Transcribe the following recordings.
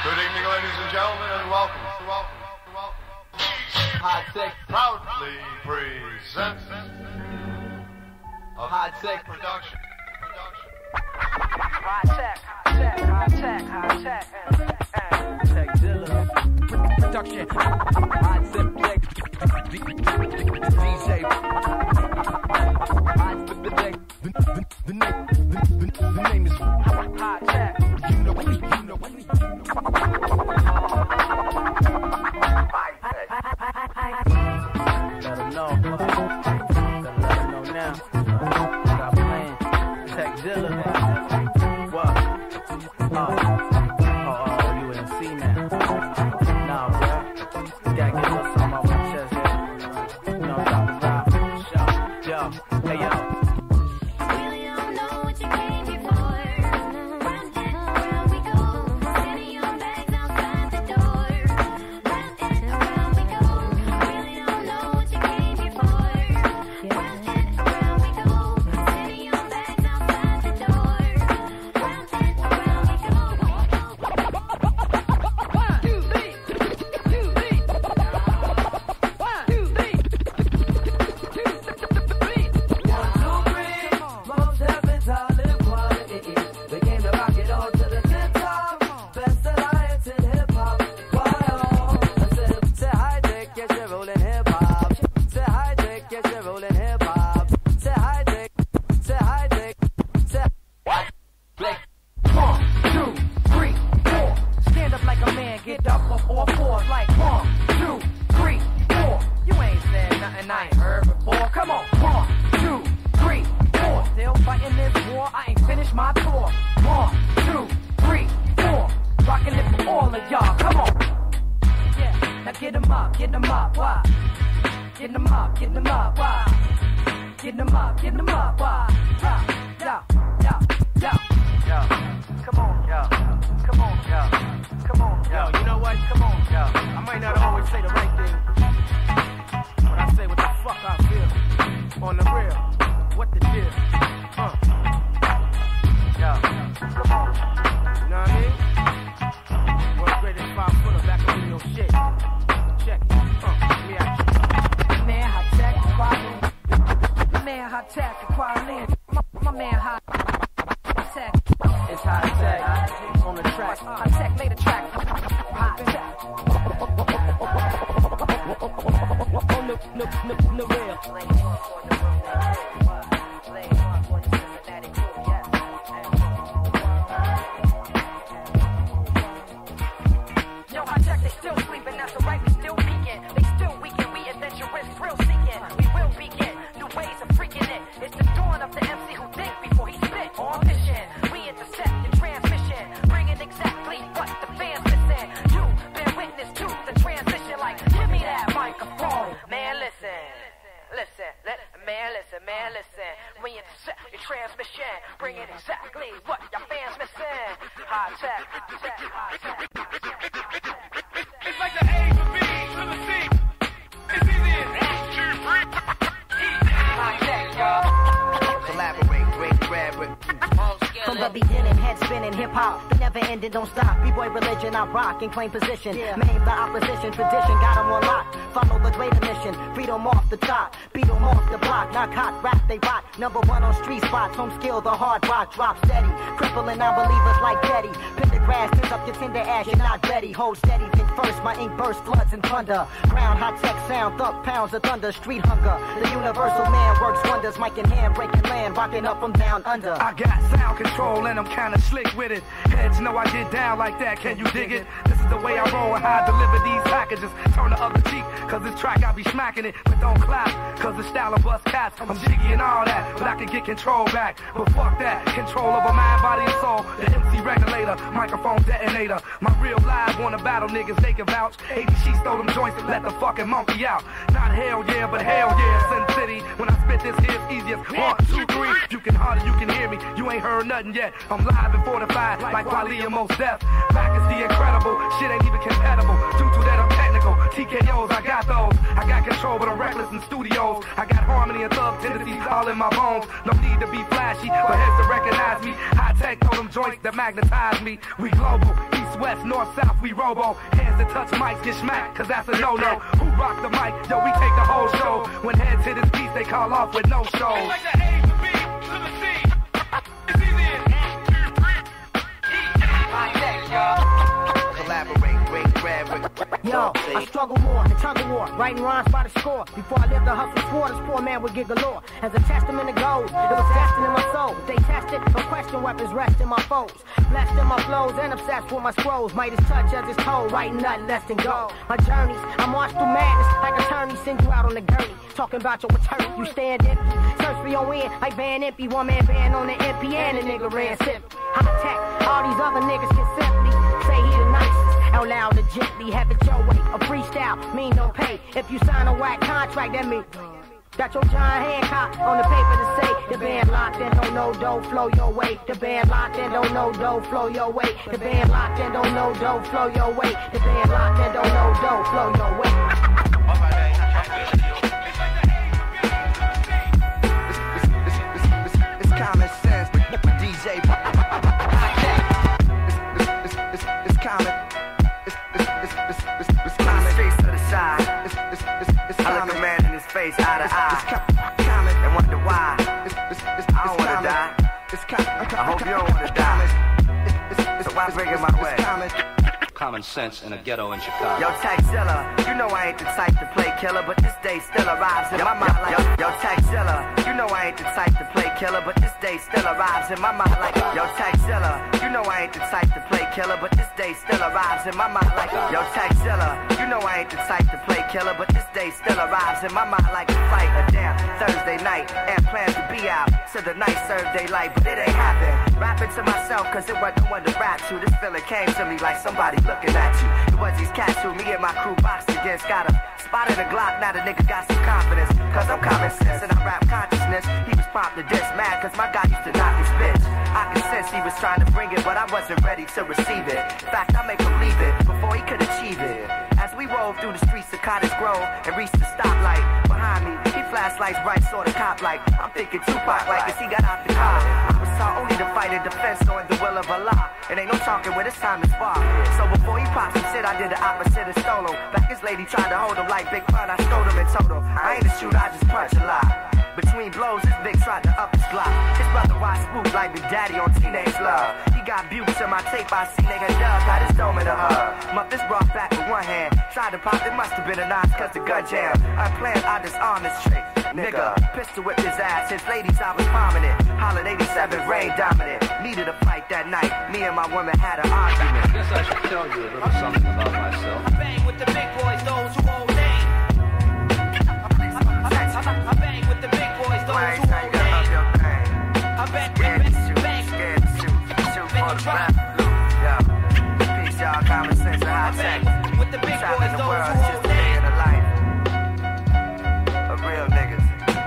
Good evening, ladies and gentlemen, and welcome. Hot Tech Proudly presents a Hot Tech production. Hot tech. Tech Dilla production. Hot Tech DJ. Hot Tech. The name is Hot tech. You know. Let them know. Let them know now. Stop playing. Tech Dilla. What? Oh, you ain't see now. Nah, bro. Just gotta get a little something off my chest here. You know what I'm talking about? Yo. Hey, yo. Really don't know what you came here for. Round and around we go. Sitting your bags outside the door. Round and around we go. Really don't know what you came here for. Round and around we go. Sitting your bags outside the door. Round and around we go. 1, 2, 3. 2, 3. 1, 2, 3. Most heavens I live quality. We came to rock it all to the tip top. Best alliance in hip hop. Why all? I said, say hi, Dick, yes, you're rolling hip hop. Say hi, Dick, yes, you're rolling hip hop. Say hi, Dick. Say hi, Dick. Say hi, Dick. 1, 2, 3, 4. Stand up like a man, get up off all fours like 1, 2, 3, 4. You ain't said nothing I ain't heard before. Come on, 1, 2, 3, 4. Still fighting this war, I ain't finished my tour. 1, 2, 3, 4. Rocking it for all of y'all. Come on. Yeah, now get 'em up, why? Get 'em up, why? Get 'em up, why? Yo. Come on, yo. Yo, you know what? Come on, yo. I might not always say the right thing, but I say what the fuck I feel. On the real, what the deal? Yo, come on. You know what I mean? World's greatest 5-footer back up in your shit. Check it. Me out. Man, hot tech, quality. Man, hot tech, quality. My man, hot tech. It's hot tech on the track. Hot tech made a track. Hot tech. No real. Yo, hot tech, they still sleeping. That's alright, we still peeking. They still weaken. We adventurous, thrill seeking. We will begin new ways of freaking it. It's the dawn of the MC who think before he spit. On mission, we intercept the transmission, bringing exactly what the fans missing. You bear witness to the transition. Like, give me that microphone, man. Listen. We intercept your transmission, bringing exactly what your fans missing. Hot tech. It's like the A to B to the C. It's easy as 1, 2, 3. Hot tech, y'all. Collaborate, break, grab, From the beginning, head spinning, hip hop, the never ending, don't stop. B-boy religion, I rock and claim position. Maim the opposition, tradition, got 'em on lock. Follow the greater mission, freedom off the top, beat 'em off the block. Knock hot, rap, they rock. Number 1 on street spots, home skill, the hard rock, drop steady. Crippling non-believers like Jetty. Pin the grass, turns up your tender ass, you're not ready. Hold steady, think first, my ink burst, floods and thunder. Ground, hot tech sound, thump, pounds of thunder, street hunger. The universal man works wonders, mic in hand, breaking land, rocking up from down under. I got sound control and I'm kinda slick with it. Heads know I get down like that, can you dig it? This is the way I roll and how I deliver these packages. Turn the other cheek, cause this track I be smacking it, but don't clap, cause the style of bust cats. I'm jiggy and all that, but I can get control back. But fuck that, control over mind, body and soul. The MC regulator, microphone detonator. My real live wanna battle niggas, they can vouch. 80 sheets stole them joints and let the fucking monkey out. Not hell yeah, but hell yeah, Sin City. When I spit this here's easiest. 1, 2, 3. You can harder, you can hear me. You ain't heard nothing yet. I'm live and fortified like Wally and Mos Def. Back is the incredible, shit ain't even compatible. Due to that I'm technical. TKOs, I got those. I got control, but I'm reckless in studios. I got harmony and thug tendencies all in my bones. No need to be flashy, but heads to recognize me. High tech, know them joints that magnetize me. We global, East East, west, north, south, we robo. Hands that touch mics get smacked, cause that's a no-no. Who rock the mic? Yo, we take the whole show. When heads hit his piece, they call off with no shows. Like the A to B to the C. It's easy as Collaborate, break bread with. Yo, I struggle more, the tug of war, writing rhymes by the score. Before I lived the hustle swore, this poor man would get galore. As a testament of gold, it was destined in my soul. They tested, no question, weapons rest in my foes. Blessed in my flows and obsessed with my scrolls. Might as touch as it's told, writing nothing less than gold. My journeys, I march through madness like attorneys send you out on the gurney. Talking about your attorney, you stand empty. Search for your win, like Van Empty. One man band on the MP and a nigga ran simply. High tech, all these other niggas can simply say he the nicest. Out loud and gently, have it your way. A freestyle, mean no pay. If you sign a whack contract, that mean got your John Hancock on the paper to say the band locked and don't know dough flow your way. The band locked and don't know dough flow your way. The band locked and don't know dough flow your way. The band locked and don't know dough flow your way. It's common sense with DJ. It's common. It's common. Face to the side. I look a man in his face, eye to eye. And wonder why. I don't wanna die. I hope you don't wanna die. So why bring it my way? Common sense in a ghetto in Chicago. Yo, Taxilla, you know I ain't the type to play killer, but this day still arrives in my mind like yo, Taxilla, you know I ain't the type to play killer, but this day still arrives in my mind like yo, Taxilla, you know I ain't the type to play killer, but this day still arrives in my mind like yo, Taxilla, you know I ain't the type to play killer, but this day still arrives in my mind like a fight or damn Thursday night and plans to be out to the night serve daylight, but it ain't happen. Rapping to myself cause it wasn't no one to rap to. This feeling came to me like somebody looking at you. It was these cats who me and my crew boxed against. Got a spot in the Glock, now the nigga got some confidence. Cause I'm common sense and I rap consciousness. He was prompt to diss mad cause my guy used to knock his bitch. I could sense he was trying to bring it, but I wasn't ready to receive it. In fact, I make him leave it before he could achieve it. As we rolled through the streets of Cottage Grove and reached the stoplight behind me, he flashlights bright, sort of cop like. I'm thinking Tupac like as he got out the car. I was taught only to fight in defense, knowing the will of Allah. It ain't no talking when it's time to spar. So before he popped some shit, I did the opposite and stole him. Back his lady tried to hold him like Big Pun, I stole him and told him I ain't a shooter, I just punch a lot. Between blows, this big tried to up his Glock. His brother watched Spook like Big Daddy on Teenage Love. He got bukes in my tape, I see nigga Doug got his dome in the hug. Muff this brought back with one hand. Tried to pop, it must have been a notch cause the gun jam. Unplanned, I disarmed this trick. Nigga, pistol whipped his ass. His ladies, I was prominent. Holland 87, rain dominant. Needed a fight that night. Me and my woman had an argument. I guess I should tell you a little something about myself. I bang with the big boys, those who hold name. I bang with the big boys, those who hold name. I bang, Scared to shoot for the rap loop. Yo, peace y'all, common sense and high tech. with the big boys, The those world who is just hold a day name. in the life of real niggas.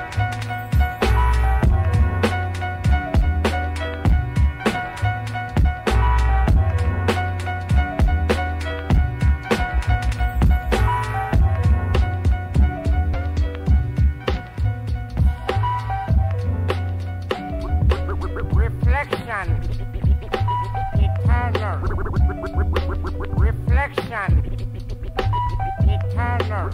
Reflection, eternal. Reflection, eternal.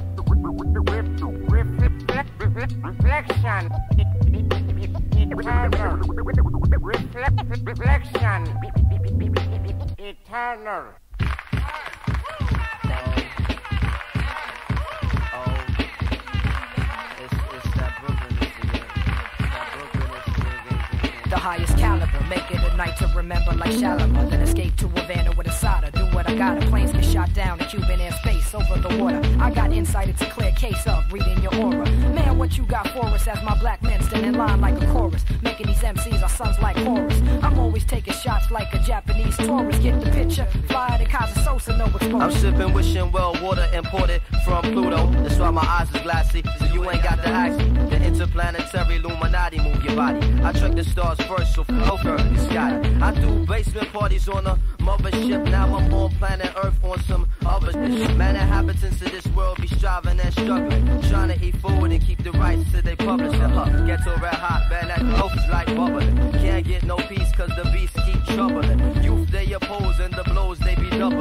Reflection, eternal. Reflection, eternal. The highest caliber, make it a night to remember like Shalimar. Then escape to Havana with a soda. Do what I gotta, planes get shot down in Cuban airspace over the water. I got insight, it's a clear case of reading your aura. Man, what you got for us as my black men stand in line like a chorus. Making these MCs our sons like Horus. I'm always taking shots like a Japanese tourist. Get the picture, fly to Casa Sosa, no exposure. I'm sipping, wishing well, water imported from Pluto. That's why my eyes is glassy, so you ain't got to ask me. The interplanetary Illuminati move your body. I track the stars first, so over the sky. I do basement parties on a mothership. Now I'm on planet Earth on some other shit. Man, inhabitants of this world be striving and struggling, trying to eat food and keep the rights till they publish it. Get to red hot, man, that dope is like bubbling. Can't get no peace cause the beasts keep troubling. Youth they oppose and the blows they be doubling.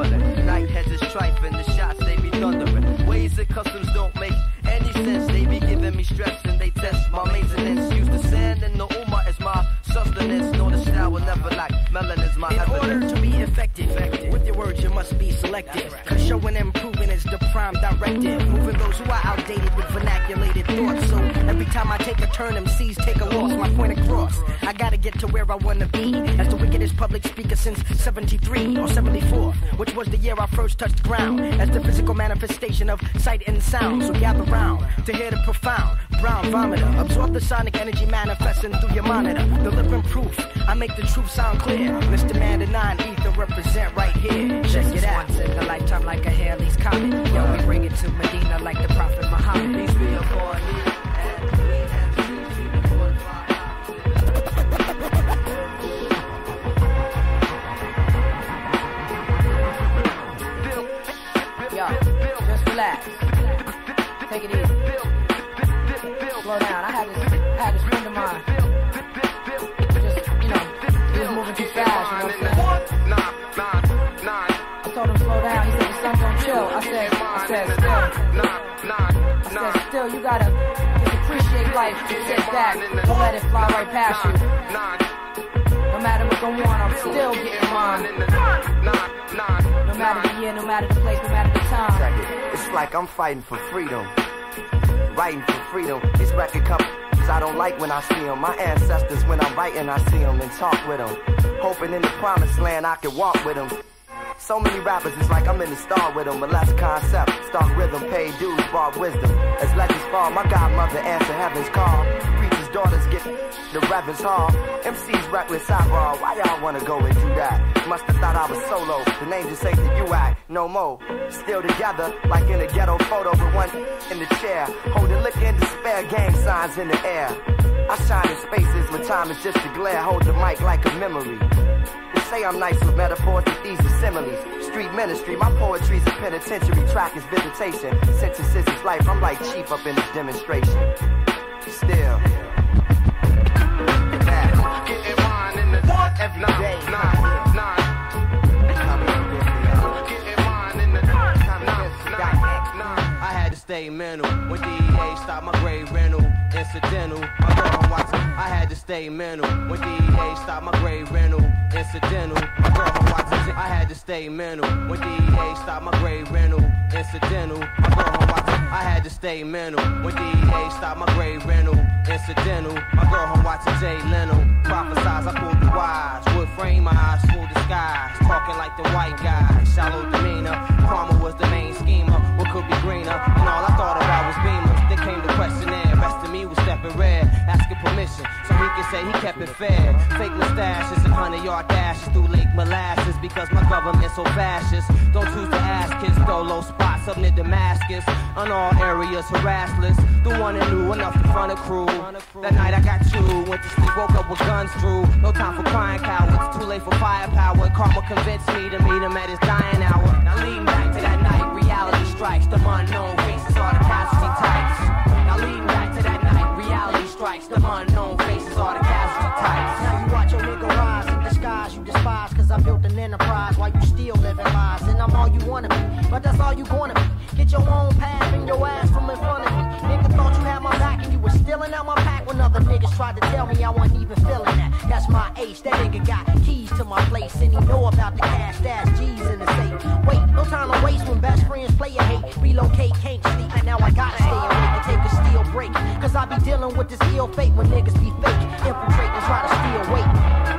trifling. The shots they be thundering. Ways that customs don't make any sense. They be giving me stress and they test my maintenance. Use the sand and the Uma as my sustenance. Know the style will never lack. Melanin's my evidence. In order to be effective, with your words you must be selective. Cause showing and proving is the prime directive. Moving those who are outdated with vernaculated thoughts. So every time I take a turn, MCs take a loss. My point across. I gotta get to where I wanna be. As the wickedest public speaker since 73 or 74, which was the year I first touched ground. As the physical manifestation of sight and sound. So gather round to hear the profound brown vomiter. Absorb the sonic energy manifesting through your monitor. Delivering proof. I make the truth sound clear. Mr. Man the 9 ether represent right here. Check it out. Once in a lifetime like a Halley's Comet. Yo, we bring it to Medina like the Prophet Muhammad. These real for you. Just relax. Take it easy. Slow down. I had this friend of mine. Just, he was moving too fast, you know what I'm saying? I told him slow down. He said the sun don't chill. I said still, you gotta just appreciate life. Sit back. Don't let it fly right past you. No matter what's going on, I'm still getting mine. No matter the year, no matter the place, no matter the time. It's like I'm fighting for freedom. Writing for freedom. These record companies I don't like when I see them. My ancestors, when I'm writing, I see them and talk with them. Hoping in the promised land I can walk with them. So many rappers, it's like I'm in the star with them. But less concept, stark rhythm, pay dues, brought wisdom. As legends fall, my godmother answer heaven's call. Preacher's daughters get the reverend's hall. MC's reckless eyeball, why y'all wanna go and do that? Must have thought I was solo, the name just ain't the U-act, no more. Still together, like in a ghetto photo with one in the chair. Holding liquor and despair, gang signs in the air. I shine in spaces when time is just a glare. Hold the mic like a memory. They say I'm nice with metaphors, but these are similes. Street ministry, my poetry's a penitentiary. Track is visitation, synthesis is life. I'm like chief up in this demonstration. Still, Getting mine in the every day. I had to stay mental when DEA stopped my grade rental. Incidental, my girl on Watson. I had to stay mental when DEA stopped my grade rental. Incidental, my girl on Watson. I had to stay mental when DEA stopped my grade rental. Incidental, my girl on Watson. I had to stay mental when DEA stopped my grade rental. Incidental, my girl on Watson. Jay Leno prophesize, I pulled the wise. Wood frame eyes, full disguise. Talking like the white guy, shallow demeanor. Karma was the main schemer. What could be greener? And all I thought about was beamers. Then came the questionnaire. Rest of me was stepping red, asking permission so he could say he kept it fair. Fake mustaches and 100-yard dashes through Lake Molasses because my government's so fascist. Don't choose to ask kids, throw low spots up near Damascus. On all areas, harassless. The one that knew enough to front a crew. That night I got chewed, went to sleep, woke up with guns drew. No time for crying cowards, too late for firepower. Karma convinced me to meet him at his dying hour. Now leading back to that night, reality strikes. The unknown faces are the casualty types. Now leading back to that night, reality strikes. The unknown faces are the casualty types. Now you watch your nigga rise in disguise, you despise. Cause I built an enterprise while you still living lies. And I'm all you wanna be, but that's all you gonna be. Get your own path and your ass from in front of me. Nigga thought you had my back and you was stealing out my pack when other niggas tried to tell me I wasn't even feeling that. That's my ace, that nigga got keys to my place and he know about the cash, stash G's in the safe. Wait, no time to waste when best friends play a hate. Relocate, can't sleep, and now I gotta stay awake and take a steel break. Cause I be dealing with this ill fate when niggas be fake. Infiltrate and try to steal weight.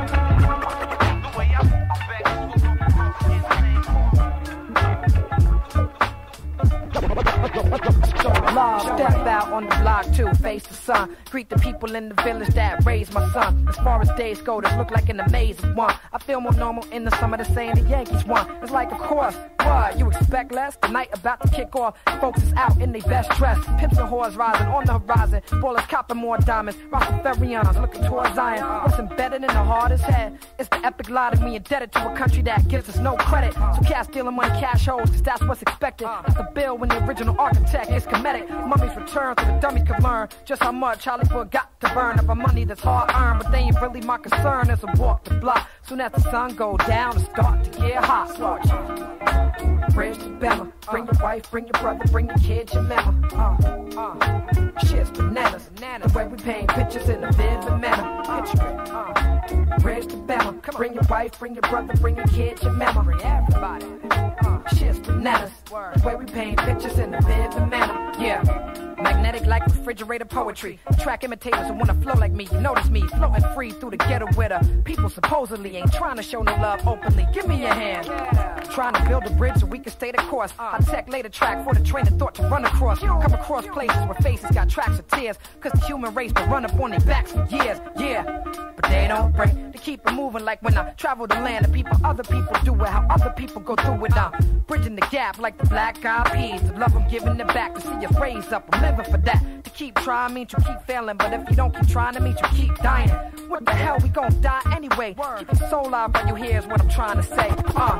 Step out on the block too, face the sun. Greet the people in the village that raised my son. As far as days go, this look like an amaze of one. I feel more normal in the summer than saying the Yankees won. It's like, of course, what? You expect less? The night about to kick off. Folks is out in their best dress. Pimps and whores rising on the horizon. Ballers copping more diamonds. Rastafarians looking towards Zion. What's embedded in the hardest head? It's the epic lie of me indebted to a country that gives us no credit. So cash stealing money, cash holes, cause that's what's expected. That's the bill when the original architect is comedic. Mummies return so the dummies could learn just how how much Hollywood got to burn of our money that's hard earned, but they ain't really my concern. As I walk the block, soon as the sun go down, it start to get hot. Bridge to Bella, bring your wife, bring your brother, bring your kids, your mama. Shit's bananas, the way we paint pictures in a vivid manner. Picture it. Bridge to Bella, bring your wife, bring your brother, bring your kids, your mama. Bring everybody. Shit's bananas, the way we paint pictures in a vivid manner. Yeah. Magnetic like refrigerator poetry. Track imitators who wanna flow like me. You notice me floating free through the ghetto where the people supposedly ain't trying to show no love openly. Give me your hand. Trying to build a bridge so we can stay the course. I tech later track for the train of thought to run across. Come across places where faces got tracks of tears. Cause the human race been run up on their backs for years. Yeah, but they don't break. They keep it moving like when I travel the land. The people, other people do it. How other people go through it. I'm bridging the gap like the Black Eyed Peas. The love I'm giving it back to see us raise up. I'm living for that. To keep trying means you keep failing. But if you don't keep trying, it means you keep dying. What the hell, we gon' die anyway. Keep your soul alive while you hear is what I'm trying to say.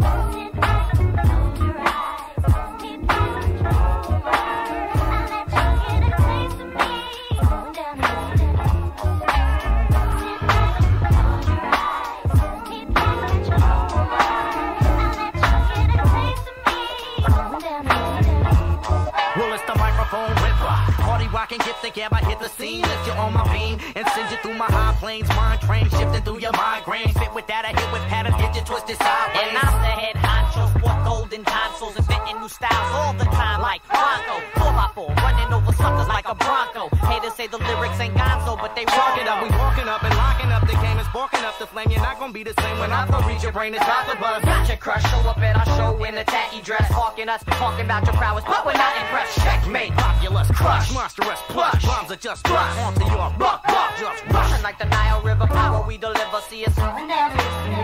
Well, it's the microphone ripper. Party rockin', get the gab, I hit the scene. Lift you on my beam and send you through my high planes. Mind train shifting through your migraine. Fit with that, I hit with patterns, get you twisted sideways. And I'm the head honcho, sport golden consoles, inventing new styles all the time like Bronco. 4x4, running over suckers like a Bronco. Haters say the lyrics ain't gonzo, but they walk it up. We walking up and locking up. The game is sparking up the flame. You're not gonna be the same when I reach your brain. It's about to buzz. Got your crush, show up at our show in a tacky dress. Hawking us, talking about your prowess, but we're not impressed. Checkmate, populous crush, monstrous plush. Bombs are just thrust onto your buck, just rush. Like the Nile River, power we deliver. See us going down.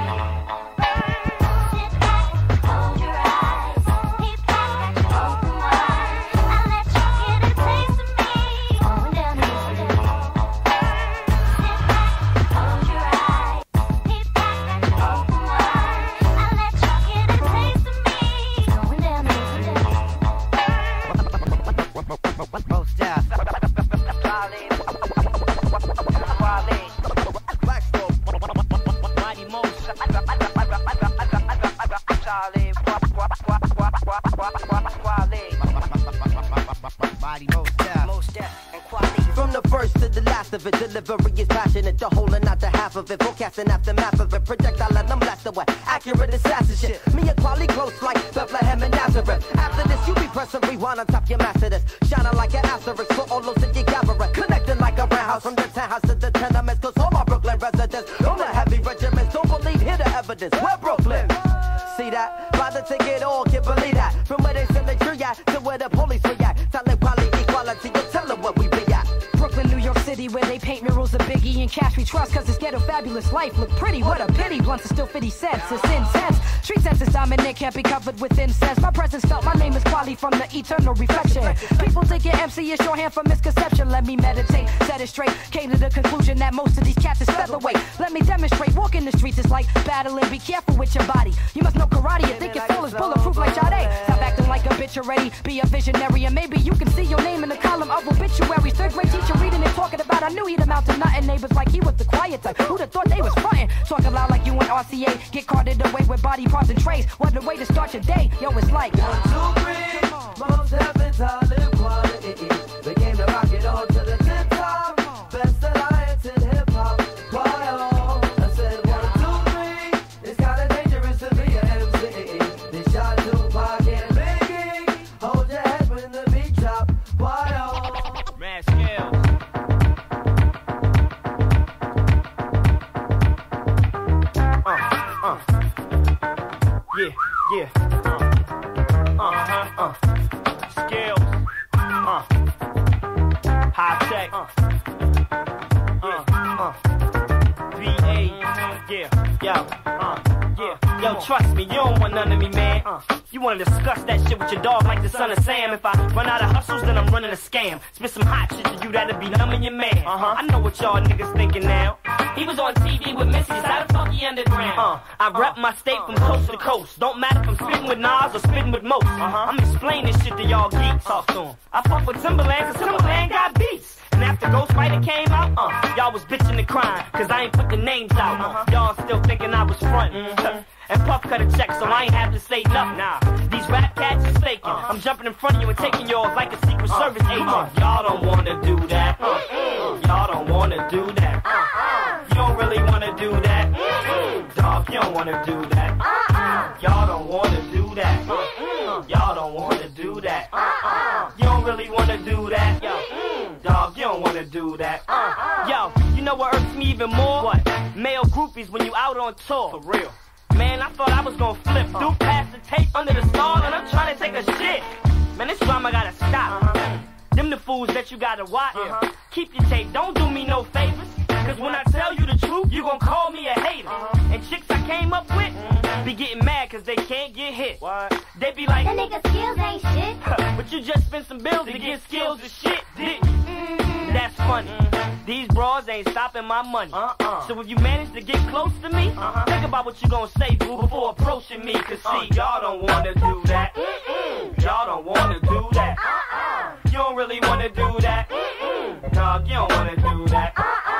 From the first to the last of it, delivery is passionate. The whole and not the half of it. Forecasting aftermath of it. Projectile and I'm blasted away. Accurate assassin shit. Me and quality close like Bethlehem and Nazareth. After this, you be pressing rewind on top your master this. Shining like an asterisk for all those city gathering. Connecting like a roundhouse from the townhouse to the tenements. Cause all my Brooklyn residents on the heavy regiments. Don't believe, hear the evidence. We're Brooklyn. See that? Buy the ticket, all can't believe that. From where they sell the tree at to where the police react. Talent, quality, equality, you tell them what we be at. Brooklyn, New York City, where they paint murals of Biggie and cash we trust, cause this ghetto fabulous life look pretty. What a pity, blunts are still 50 cents, it's intense. Street sense is dominant, can't be covered with incense. My presence felt, my name is Quali from the eternal reflection. People think your MC is shorthand for misconception. Let me meditate, set it straight, came to the conclusion that most of these cats is featherweight. Let me demonstrate, walking the streets is like battling, be careful with your body. You must know karate, you think your soul is bulletproof like Sade. Stop acting like a bitch already, be a visionary, and maybe you can see your name in the column of obituaries. Third grade teacher reading and talking about, I knew he'd amount to nothing. Neighbors like he was the quiet type, who'd have thought they was frontin'? Talking loud like you and RCA, get carted away with body parts and trays. What a way to start your day, yo, it's like 1, 2, 3, most heavens are live quality. We came to rock it all to the tip top. Best alliance in hip hop. Why all? I said 1, 2, 3. It's kinda dangerous to be an MC. This shot Tupac and Biggie. Hold your head when the beat drop. Why all? Mad scale. Yeah. Scales. High tech. Yo, trust me, you don't want none of me, man. You wanna discuss that shit with your dog like the son of Sam. If I run out of hustles, then I'm running a scam. Spit some hot shit to you that'll be numbing your man. I know what y'all niggas thinking now. He was on TV with Missy, how the fuck he underground? I rep my state from coast to coast. Don't matter if I'm spitting with Nas or spitting with Most. I'm explaining shit to y'all geeks. Talk to 'em. I fuck with Timberland, cause Timberland got beats. And after Ghost Rider came out, y'all was bitching and crying, cause I ain't put the names out. Y'all still thinking I was frontin'. And Puff cut a check, so I ain't have to say nothing. Nah, these rap cats is faking. I'm jumping in front of you and taking yours like a Secret Service agent. Y'all don't wanna do that. Y'all don't wanna do that. You don't really wanna do that. Dog, you don't wanna do that. Y'all don't wanna do that. Y'all don't wanna do that. You don't really wanna do that. Dog, you don't wanna do that. Yo, you know what irks me even more? What? Male groupies when you out on tour. For real. Man, I thought I was gonna flip. Dude passed the tape under the stall and I'm trying to take a shit. Man, this drama gotta stop. Them the fools that you gotta watch. Keep your tape, don't do me no favors. Cause when I tell you the truth, you gon' call me a hater. And chicks I came up with be getting mad cause they can't get hit. They be like, the nigga skills ain't shit. but you just spent some bills to get skills and shit, didn't you? That's funny. These bras ain't stopping my money. So if you manage to get close to me, think about what you gonna say, boo, before approaching me. Cause see, y'all don't wanna do that. Y'all don't wanna do that. You don't really wanna do that. Dog, you don't wanna do that.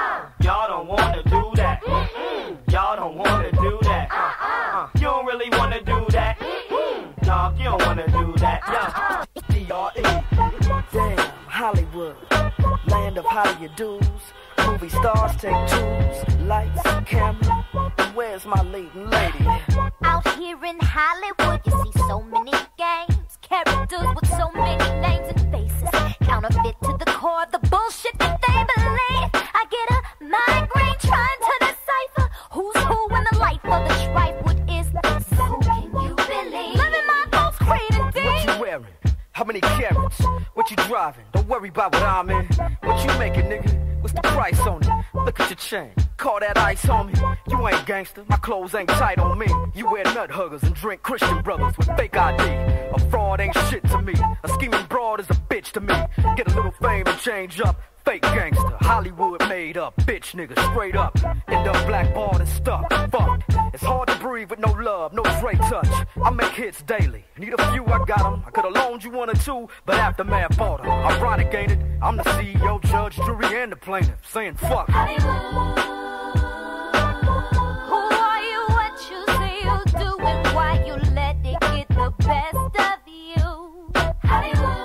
Y'all don't wanna do that. Y'all don't wanna do that. You don't really wanna do that. Dog, you don't wanna do that. D.R.E. Damn, Hollywood, land of Hollywood dudes. Movie stars take tools, lights, camera. And where's my leading lady? Out here in Hollywood, you see so many games, characters with so many names and faces. Counterfeit to the core of the bullshit that they believe. I get a migraine trying to decipher who's who in the life of the strife. What is this? Who can you believe? Living my folks' creed and deed. What you wearing? How many carats? What you driving? Don't worry about what I'm in. What you making, nigga? What's the price on it? Look at your chain. Call that ice, homie. You ain't gangster. My clothes ain't tight on me. You wear nut huggers and drink Christian brothers with fake ID. A fraud ain't shit to me. A scheming broad is a bitch to me. Get a little fame and change up. Fake gangster, Hollywood made up, bitch nigga, straight up. End up blackballed and stuck, fucked. It's hard to breathe with no love, no Dre touch. I make hits daily, need a few, I got them. I could've loaned you one or two, but Aftermath bought them. Ironic, ain't it? I'm the CEO, judge, jury, and the plaintiff, saying fuck. Hollywood. Who are you, what you say you do, and why you let it get the best of you? Hollywood.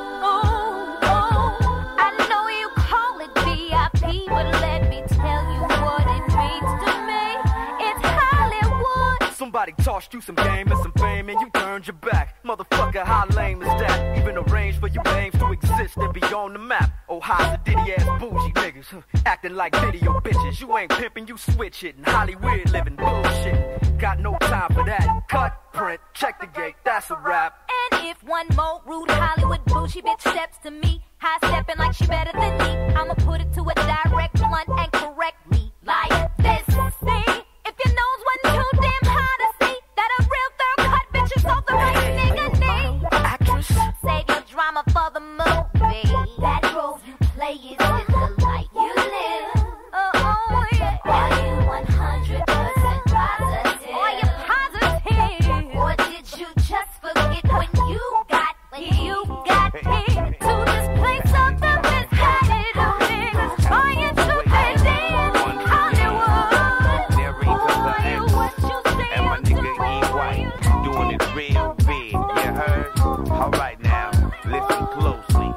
But let me tell you what it means to me. It's Hollywood. Somebody tossed you some game and some fame and you turned your back. Motherfucker, how lame is that? Even arranged for you names to exist and be on the map. Oh, how's the ditty ass bougie niggas acting like video bitches. You ain't pimping, you switch it. And Hollywood living bullshit. Got no time for that. Cut, print, check the gate, that's a wrap. And if one more rude Hollywood bougie bitch steps to me, high stepping like she better than me, I'ma put it to a direct blunt and correctly like this. See, if your nose wasn't too damn high to see that a real third cut bitch is all the right nigga need. Actress, save your drama for the movie. That role you play is in the light you live. Oh yeah. Are you 100% positive? Are you positive? Or did you just forget when you got here to this place of the misguided niggas trying to fit in Hollywood? Who are you, what you say and my nigga E. White doing it real big, you heard? Alright now, listen closely.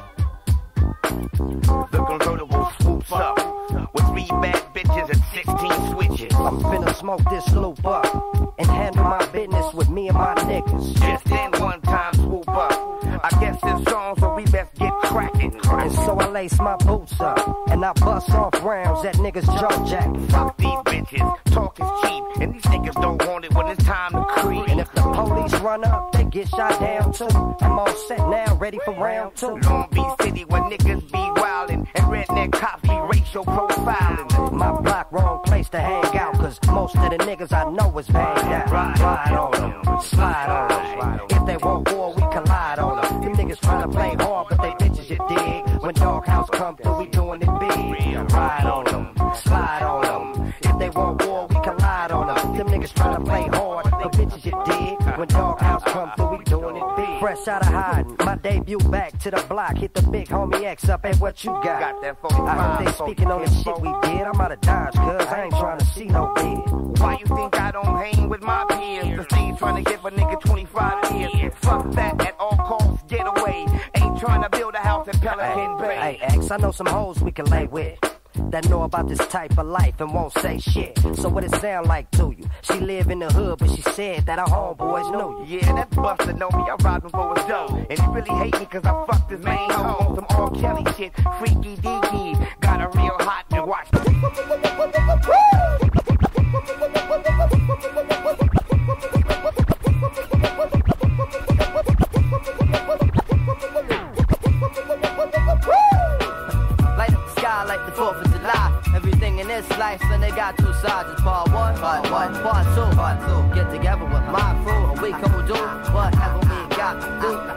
The convertible swoops up with 3 bad bitches and 16 switches. I'm finna smoke this loop up and handle my business with me and my niggas. Just then one time swoop up. I guess this song, so we best get crackin'. And so I lace my boots up and I bust off rounds at niggas jaw jack. Fuck these bitches, talk is cheap, and these niggas don't want it when it's time to creep. And if the police run up, they get shot down too. I'm all set now, ready for round 2. Long Beach City where niggas be wildin' and redneck cops be racial profiling. My block, wrong place to hang out, cause most of the niggas I know is banged out. Ride on them, slide on them. If they want war, we collide on them. Them niggas tryna play hard, but they bitches you dig. When Doghouse come through, we doing it big. Ride on them, slide on them. If they want war, we collide on them. Them niggas tryna play hard, but for bitches, you dig? When Doghouse come through, we doing it big. Fresh out of hiding, my debut back to the block. Hit the big homie X up, and what you got? Got that 45. I heard they speaking on the shit we did. I'm out of Dodge, cuz I ain't trying to see no bid. Why you think I don't hang with my peers? The stage trying to give a nigga 25 years. Fuck that, at all costs, get away. Ain't trying to build a house in Pelican Bay. Hey, X, I know some hoes we can lay with that know about this type of life and won't say shit. So what it sound like to you? She live in the hood, but she said that her homeboys know you. Yeah, that buster know me, I robbed him for his dough. And he really hate me cause I fucked his main hoe on some R. Kelly shit, freaky deaky. Got a real hot and watch. Like the 4th of July, everything in this life, so they got two sides. It's part one, part two. Get together with my crew, and we come do whatever we got to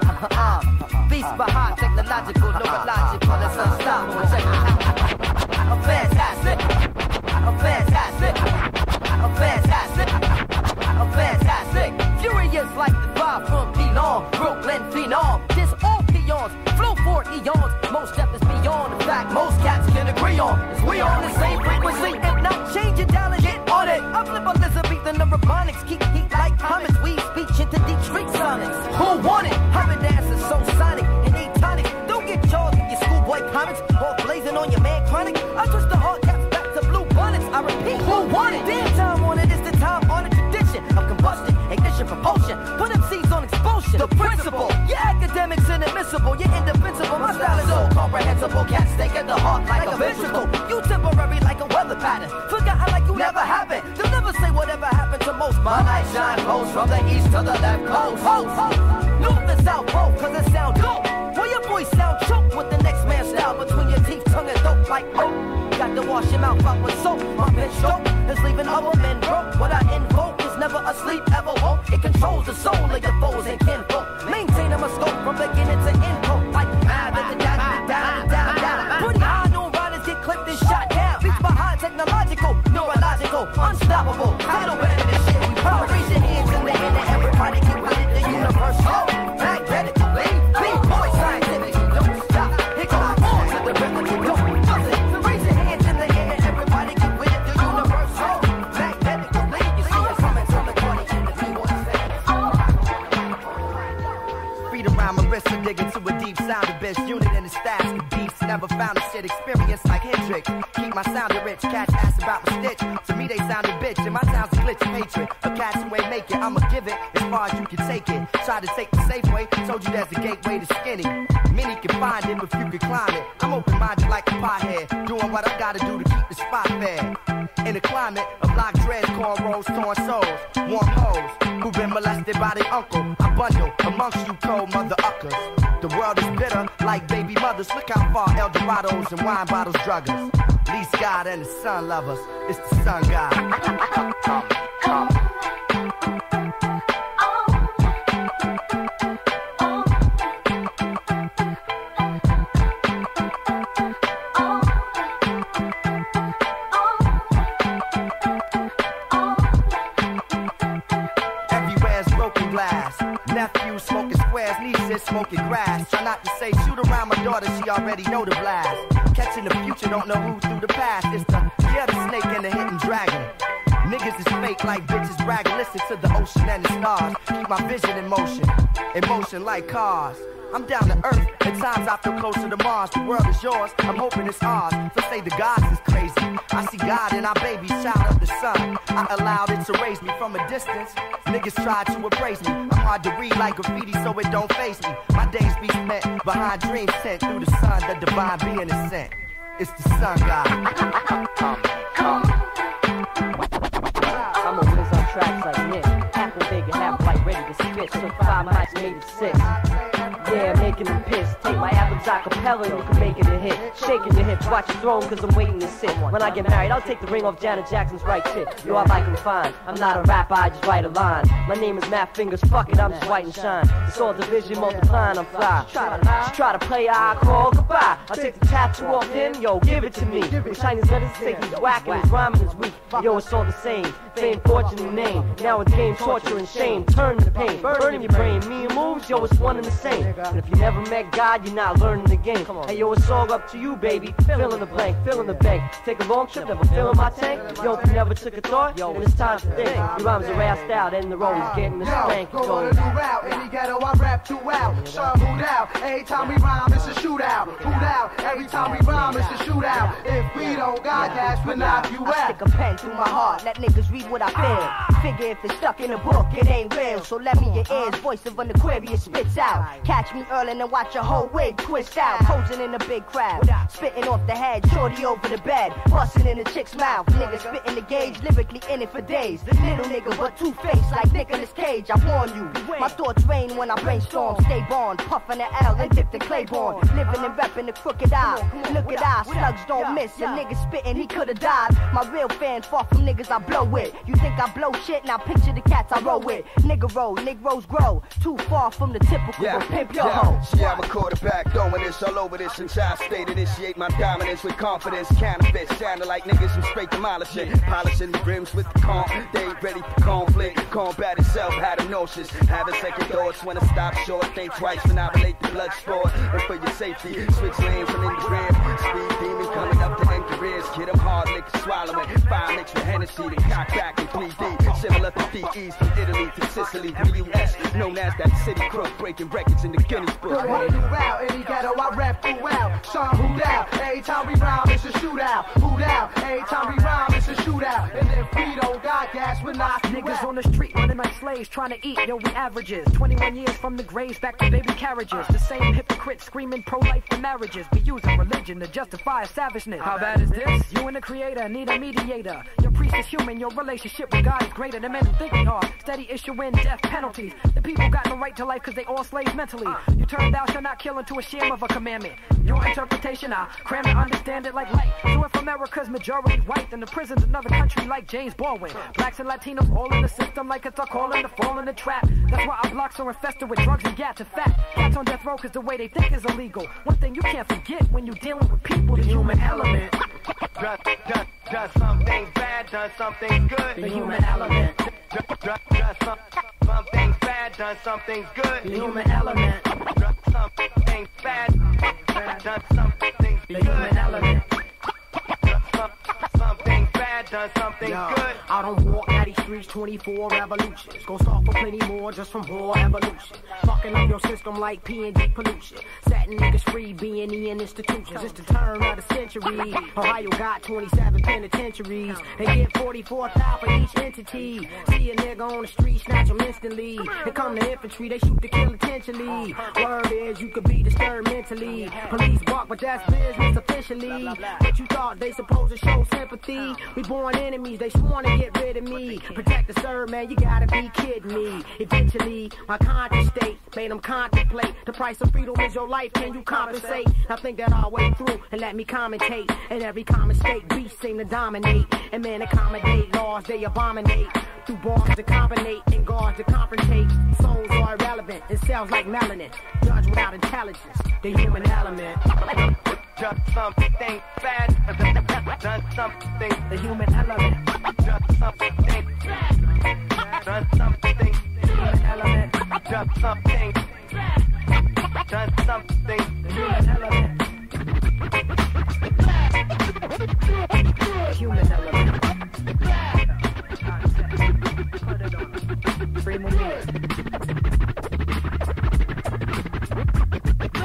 do. Beast by heart, technological, neurological, it's unstoppable. Check it out. I'm fantastic. I'm fantastic. I'm fantastic. I'm fantastic. Furious like the vibe from Pelon, Brooklyn phenom. This all peons, flow for eons. Most step is beyond the fact most cats can agree on. Is we on the same frequency and not changing down and get on it. I flip Elizabethan neurophonics, keep heat like comets. We speech into deep street sonics. Who want it? Having dances so sonic and atonic. Don't get charged with your schoolboy comics or blazing on your man chronic. I twist the hard caps back to blue bonnets. I repeat, who want it? Damn time on it is the time on a tradition of combustion, ignition, propulsion. Put them seeds on expulsion. The principle, your academics inadmissible, you're indefensible. My style is so comprehensible. Cats stake at the heart like a ventricle. You temporary like a weather pattern. Forgot how like you never happened. They'll never say whatever happened to most. My night shine close from the east to the left coast. North and south both, cause it sound dope. Well, your voice sound choked with the next man's style between your teeth, tongue and dope like got to wash your mouth out with soap. My bitch dope is leaving other men broke. What I invoke is never asleep, ever woke. It controls the soul of your foes and kinfolk. Maintain a scope from beginning to end. Like mad at the down. Pretty high, no riders get clipped and shot down. Beats behind technological, neurological, unstoppable. Title better than shit. We power. Raise your hands in the air and everybody get with it. The universe flow. Magnetically, big boy scientific. Don't stop. It goes on to the rhythm. You don't bust it. So raise your hands in the air and everybody get with it. The universe flow. Magnetically, you see us coming to the corner in the B1 stands. Feet around my wrist and dig into a deep sound of bitch. Unit in the stats. Beats never found a shit experience like Hendrix. Keep my sounding rich. Catch ass about my stitch. To me they sounded bitch. And my sound's a glitch of hatred. For cats who ain't make it, I'ma give it as far as you can take it. Try to take the safe way. Told you there's a gateway to skinny. Many can find it if you can climb it. I'm open-minded like a pothead. Doing what I gotta do to keep the spot fed. In a climate of lock dreads, cornrows, torn souls, warm hoes who've been molested by their uncle. I bundle amongst you cold mother uckers. The world is bitter like baby mothers. Look how far Eldorados and wine bottles drug us. Least God and the sun love us. It's the sun God. Come. Nephew smoking squares, nieces smoking grass. Try not to say shoot around my daughter, she already know the blast. Catching the future, don't know who through the past. It's the snake and the hidden dragon. Niggas is fake like bitches bragging. Listen to the ocean and the stars. Keep my vision in motion like cars. I'm down to earth, at times I feel closer to Mars. The world is yours, I'm hoping it's ours. So say the gods is crazy. I see God in our baby, child of the sun. I allowed it to raise me from a distance. Niggas try to appraise me. I'm hard to read like graffiti, so it don't faze me. My days be spent behind dreams sent through the sun. The divine being is sent. It's the sun God. Come. I'm a whiz on tracks like Nick. Half a big and half white, ready to spit. So 5 mics made it 6. Yeah, making them piss. Take my albums a cappella and you can make it a hit. Shaking your hips, watch your throne cause I'm waiting to sit. When I get married, I'll take the ring off Janet Jackson's right tit. Yo, I like him fine. I'm not a rapper, I just write a line. My name is Matt Fingers, fuck it, I'm just white and shine. It's all division multiplying, I'm fly. Just try to play, I call goodbye. I'll take the tattoo off him, yo, give it to me. With Chinese letters say he's whack and his rhyming is weak. Yo, it's all the same. Fame, fortune, and name. Now it's game, torture, and shame. Turn to pain, burning your brain. Me and moves, yo, it's one and the same. And if you never met God, you're not learning the game. Hey, yo, it's all up to you, baby. Fill in the blank, fill in the bank. Take a long trip, never fill in my tank. Yo, if you never took a thought, yo, it's time to think. Your rhymes are assed out, and the road is getting the spank. Go on a new route, any ghetto I rap throughout. Sharp who'd out, every time we rhyme, it's a shootout. Who'd out, every time we rhyme, it's a shootout. If we don't got gas, we'll knock you out. I stick a pen through my heart, let niggas read what I feel. Figure if it's stuck in a book, it ain't real. So let me your ears, voice of an Aquarius spits out. Catch me early and watch your whole wig twist out. Posing in a big crowd, spitting off the head, shorty over the bed, busting in the chick's mouth. Niggas spitting the gauge, lyrically in it for days. Little nigga, but two-faced like Nicolas Cage. I warn you, my thoughts rain when I brainstorm. Stay born, puffing the L and dip the Claiborne. Living and repping the crooked eye. Look at I, slugs don't miss. A nigga spitting, he could've died. My real fans far from niggas I blow with. You think I blow shit? Now picture the cats I roll with. Nigga roll, Negroes grow. Too far from the typical, but pimp your hoe. See, I'm a quarterback, throwing this all over this entire state. Initiate my dominance with confidence. Counterfeit, sounding like niggas from straight demolishing. Polishing the rims with the calm. They ain't ready for conflict. Combat itself, had a nauseous. Having second thoughts when I stop short. Think twice when I relate the blood sport. And for your safety, switch lanes and in the rear. Speed demon coming up to end careers. Get them hard liquor swallowing. Fire mixed with Hennessy, the cock back in 3D. Similar to DEs from Italy to Sicily to the US. Known as that city crook, breaking records in the Guinness book. Go on a new route, any ghetto I rap throughout. Sean who'd out, every time we rhyme, it's a shootout. Who'd out, every time we rhyme, it's a shootout. And if we don't got gas, we're not Niggas on the street running like slaves trying to eat, yo, we averages 21 years from the graves back to baby carriages. The same hypocrites screaming pro-life for marriages. We using religion to justify a savageness. How bad is this? You and the creator need a mediator. Your priest is human, your relationship with God is greater than men who think they are. Steady issuing death penalties. The people got no right to life cause they all slaves mentally. You turn thou shalt not kill into a sham of a commandment. Your interpretation, I cram to understand it like light. So if America's majority white, then the prison's another country like James Baldwin. Blacks and Latinos all in the system like it's a calling to fall in the trap. That's why our blocks are infested with drugs and gats and fat. Cats on death row cause the way they think is illegal. One thing you can't forget when you're dealing with people, the human element. Done something bad, done something good. The human element. Done something bad, done something good. The human element. Done something bad, done something good. The human element. Something bad, done something good. I don't walk out these streets 24 revolutions. Go start for plenty more just from raw evolution. Fucking up your system like P&D pollution. Setting niggas free, B&E and institutions. It's the turn of the century. Ohio got 27 penitentiaries. They get 44,000 for each entity. See a nigga on the street, snatch him instantly. They come to infantry, they shoot to kill intentionally. Word is you could be disturbed mentally. Police bark, but that's business officially. But you thought they supposed to show sympathy. We born enemies, they sworn to get rid of me. Protect the serve, man, you gotta be kidding me. Eventually, my conscious state made them contemplate. The price of freedom is your life, can you compensate? Now think that all way through and let me commentate. In every common state, beasts seem to dominate. And men accommodate laws, they abominate. Through bars to combinate and guards to confrontate. Souls are irrelevant and cells like melanin. Judge without intelligence, the human element. Done something bad, done something. The human element. Done something bad, done something. The human element. Done something. Done something. The human element. The human element. Free movement.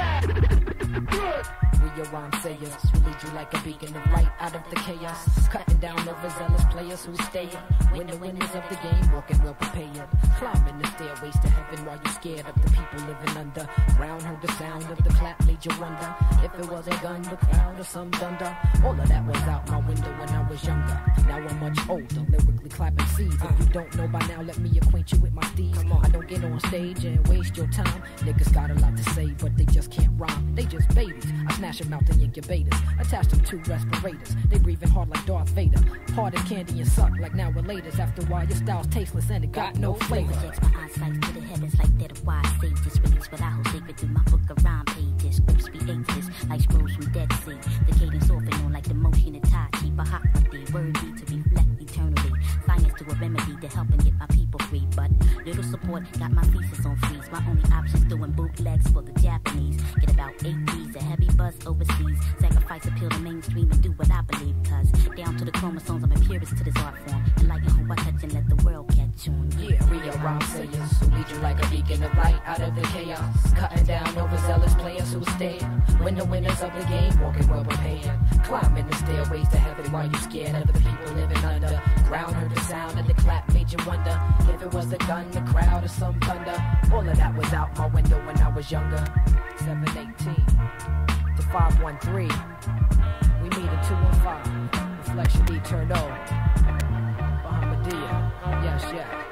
We your rhyme sayers, we lead you like a beacon of light out of the chaos. Cutting down overzealous players who stay when the winners of the game walking well prepared. Climbing the stairways to heaven while you scared of the people living under. Ground heard the sound of the clap, made you wonder if it was a gun, the crowd, or some thunder. All of that was out my window when I was younger. Now I'm much older, lyrically clapping seeds. If you don't know by now, let me acquaint you with my steeds. I don't get on stage and waste your time. Niggas got a lot to say, but they just can't rhyme. They just babies. I smash them out the incubators, attach them to respirators. They breathing hard like Darth Vader. Hard as candy and suck like now relators. After a while, your style's tasteless and it got no flavor. My eyesight to the heavens like that of wise sages. Release what I hold sacred through my book of rhyme pages. Scripts be ageless like scrolls from Dead Sea. The cadence off and on like the motion of Tai Chi. Bahakmati, word need to reflect eternally. Science to a remedy to help and get my people free. But little support got my thesis on freeze. My only option's doing bootlegs for the Japanese. Get about 8 G's, a heavy buzz overseas. Sacrifice appeal to mainstream and do what I believe. Cause down to the chromosomes, I'm a purist to this art form. Enlighten who I touch and let the world catch on. Yeah, real rhyme sayers who lead you like a beacon of light out of the chaos. Cutting down overzealous players who stare when the winners of the game walking well prepared. Climbing the stairways to heaven while you scared of the people living under. Ground heard the sound of the clap, made you wonder if it was a gun, the crowd, or some thunder. All of that was out my window when I was younger. 718 to 513. We meet at 215. Reflection D turned on. Bahamadia. Yes, yeah.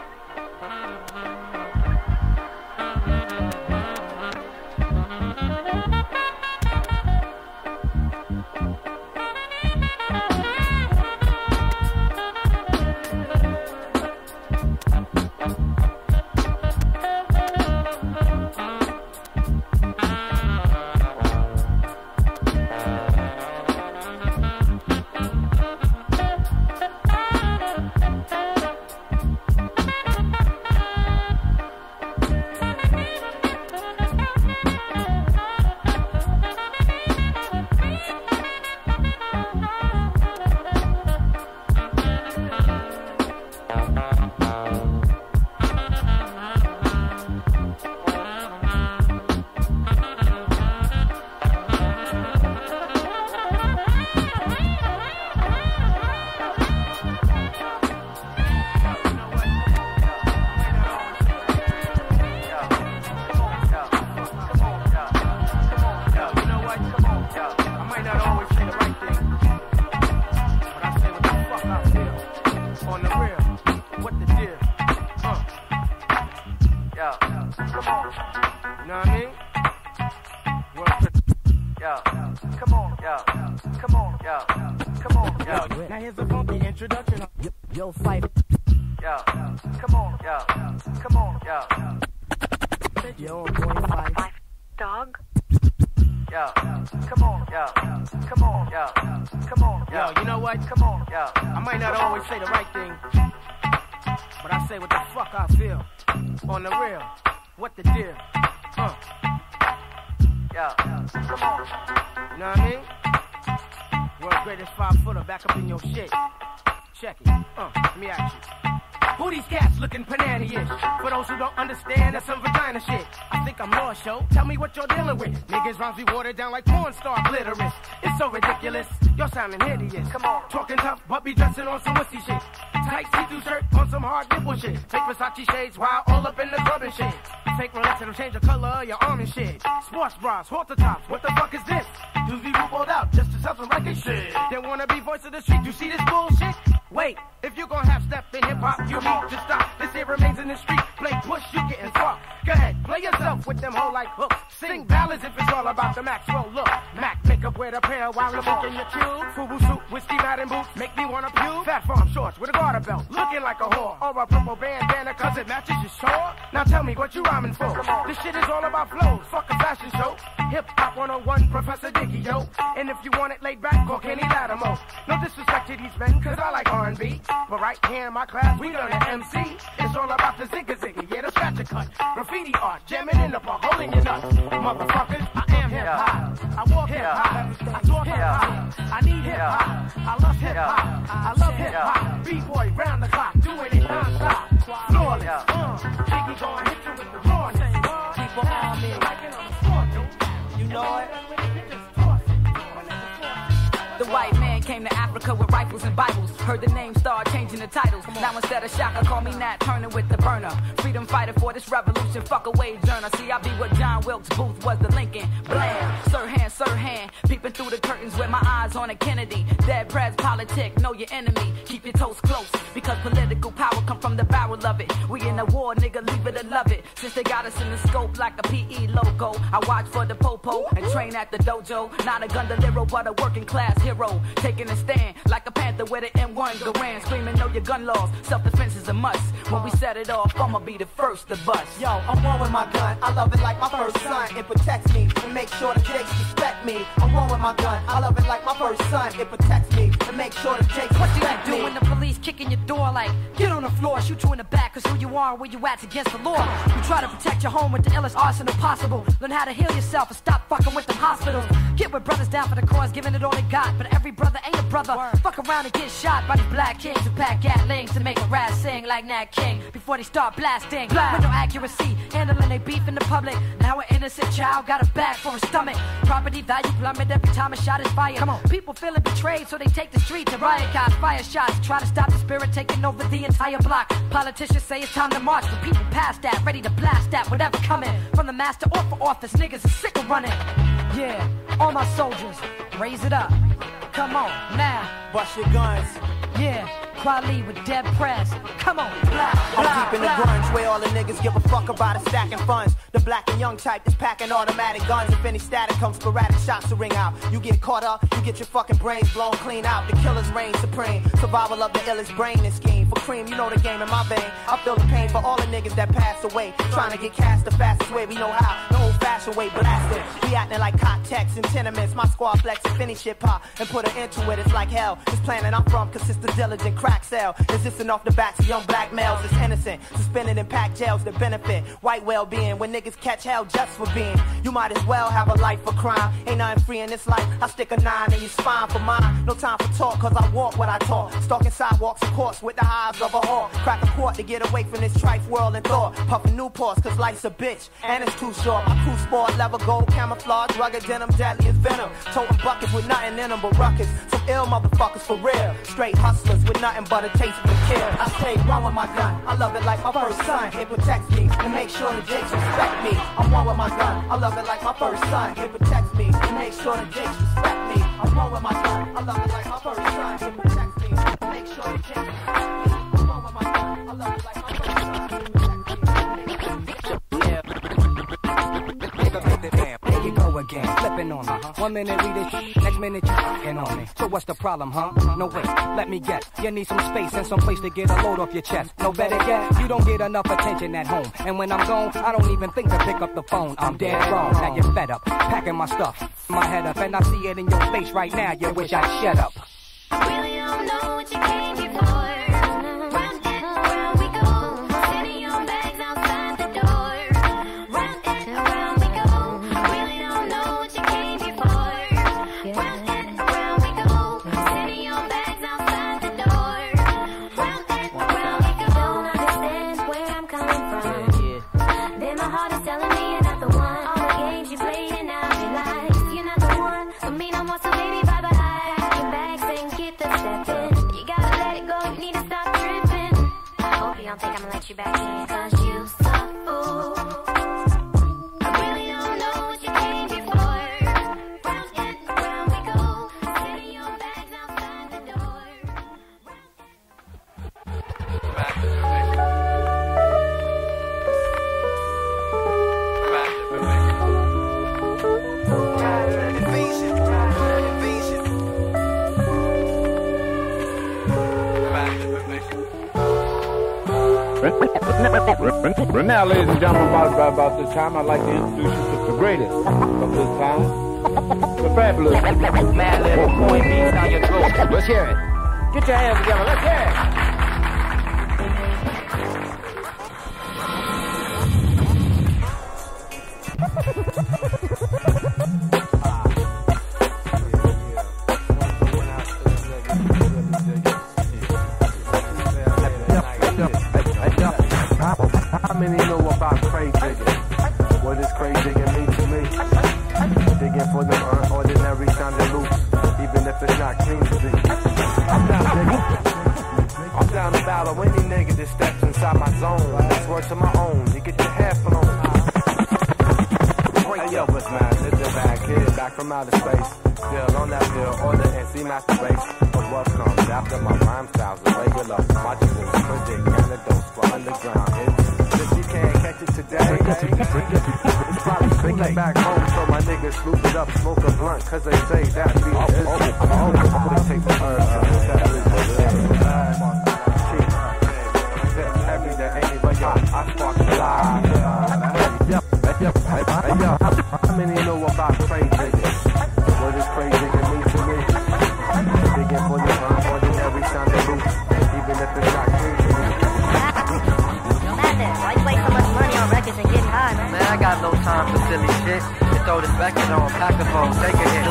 Down like porn star glitterous. It's so ridiculous. You're sounding hideous. Come on, talking tough, but be dressing on some wussy shit. Tight see-through shirt on some hard nipple shit. Fake Versace shades while all up in the club and shit. Fake Rolex that'll change the color of your arm and shit. Sports bras, halter tops. What the fuck is this? Dudes be rolled out just to sell some record shit. They wanna be voice of the street. You see this bullshit? Wait, if you gon' have step in hip hop, you need to stop. This here remains in the street. Play push, you getting swapped. Go ahead, play yourself with them whole like hooks. Sing ballads if it's all about the Maxwell look. Mac makeup with a pair while I'm in your cube. Fubu suit, whiskey Madden boots, make me wanna puke. Fat farm shorts with a garter belt, looking like a whore. Or a purple bandana cause it matches your shore. Now tell me what you rhyming for. This shit is all about flows, fuck a fashion show. Hip Hop 101, Professor Diggy, yo. And if you want it laid back, call Kenny Latimer. No disrespect to these men, cause I like R&B. But right here in my class, we learn to MC. It's all about the zigga-zigga, yeah, the scratch a cut. Graffiti art, jamming in the park, holding your nuts. Motherfuckers, I am hip-hop. I walk hip-hop. I talk hip-hop. I need hip-hop. I love hip-hop. I love hip-hop. B-boy, round the clock, doing it non-stop. Flawless, Jiggy gon' hit you with the rawness. People on me like it on the floor, you know it. The white man came to Africa America with rifles and Bibles. Heard the name start changing the titles. Now instead of Shaka, call me Nat Turner with the burner. Freedom fighter for this revolution, fuck away journal. See, I be what John Wilkes Booth was the Lincoln. Blam, Sirhan, peeping through the curtains with my eyes on a Kennedy. Dead press politic, know your enemy. Keep your toes close, because political power come from the barrel of it. We in a war, nigga, leave it or love it. Since they got us in the scope like a PE logo, I watch for the popo and train at the dojo. Not a Gundalero, but a working class hero. Taking a stand like a panther with an M1 Garand. Screaming, know your gun laws, self-defense is a must. When we set it off, I'ma be the first to bust. Yo, I'm one with my gun, I love it like my first son. It protects me and make sure the jakes respect me. I'm one with my gun, I love it like my first son. It protects me and make sure the jakes What do respect you do me. when the police kick in your door like, get on the floor, shoot you in the back, cause who you are and where you at's against the law. You try to protect your home with the illest arsenal possible. Learn how to heal yourself and stop fucking with them hospitals. Get with brothers down for the cause, giving it all they got. But every brother ain't a brother. Fuck around and get shot by these black kings who pack gatlings to make a rat sing like Nat King before they start blasting. With no accuracy, handling they beef in the public. Now an innocent child got a bag for a stomach. Property value plummet every time a shot is fired. Come on, people feeling betrayed, so they take the streets and riot cops, fire shots, try to stop the spirit taking over the entire block. Politicians say it's time to march, but people past that, ready to blast that, whatever coming from the master or for office. Niggas are sick of running. Yeah, all my soldiers, raise it up. Come on, now. Bust your guns. Yeah, quality with dead press. Come on, blah, I'm blah, deep in the blah. grunge where all the niggas give a fuck about is stacking funds. The black and young type is packing automatic guns. If any static comes, sporadic shots to ring out. You get caught up, you get your fucking brains blown clean out. The killers reign supreme. Survival of the illest brain and scheme. For cream, you know the game in my vein. I feel the pain for all the niggas that passed away. Trying to get cast the fastest way we know how. The old fashioned way, blasted. We acting like hot techs and tenements. My squad flex and finish shit pop and put an end to it. It's like hell. This planet I'm from consists of diligent crack cell. Resisting off the backs of young black males is innocent. Suspended in packed jails that benefit white well-being. When niggas catch hell just for being, you might as well have a life for crime. Ain't nothing free in this life. I stick a 9 in your spine for mine. No time for talk, cause I walk what I talk. Stalking sidewalks, of course, with the hives of a hawk. Crack a quart to get away from this trife world and thought. Puffin' Newports, cause life's a bitch, and it's too short. My crew sport, leather gold, camouflage, rugged denim, deadly as venom. Toting buckets with nothing in them but ruckus. Some ill motherfuckers for real. Straight hustlers with nothing but a taste of the kill. I stay one with my gun, I love it like my first son. It protects me and make sure the jakes respect me. I'm one with my gun, I love it like my first son. It protects me and make sure the jakes respect me. I'm one with my gun, I love it like my first son. It protects me and make sure the jakes respect me. I'm one with my gun, I love it like my first son. There you go again, flipping on me. 1 minute read it, next minute you f***ing on me. So what's the problem, huh? No wait, let me guess. You need some space and some place to get a load off your chest. No better yet, you don't get enough attention at home. And when I'm gone, I don't even think to pick up the phone. I'm dead wrong, now you're fed up, packing my stuff, my head up, and I see it in your face right now. You wish I'd shut up. Really don't know what you came here for. Round and around we go. Sitting on bags outside the door. Round and around we go. Really don't know what you came here for. Round and around we go. Sitting on bags outside the door. Round and around we go. Don't understand where I'm coming from. Then my heart is telling me you're not the one. All the games you played and now you realize you're not the one for me no more. So baby, bye bye. Get the step in. You gotta let it go, you need to stop tripping. I hope you don't think I'ma let you back in, cause you so fool. I really don't know what you came here for. Round and around we go. Sitting on bags outside the door. Now, ladies and gentlemen, about this time, I'd like to introduce you to the greatest of this time, the fabulous Madlib, point beats down your throat. Let's hear it. Get your hands together. Let's hear it. How many know about crate digging? What does crate digging mean to me? Digging for them ordinary sounding loops, even if it's not clean to be. I'm down to battle any nigga that steps inside my zone. That's word to my own. You get your hair blown. Hey yo, what's man? It's the bad kid back from outer space. Still on that bill, order and see master race. But what comes after my rhyme styles is regular. Watchable, predict antidotes for underground hits. If you can't catch it today, it's probably too late. Back home, so my niggas sloop it up, smoke a blunt, cause they say that beat is they take the herb, every day, ain't but yo, I spark the live. How many know about crazy digging? What is crazy digging mean to me? Digging for the rhyme, ordinary sounding loop, even if it's not clean to me. Why you waste so much money on records and getting high, man? Man, I got no time for silly shit. You throw this record on, pack a phone, take a hit.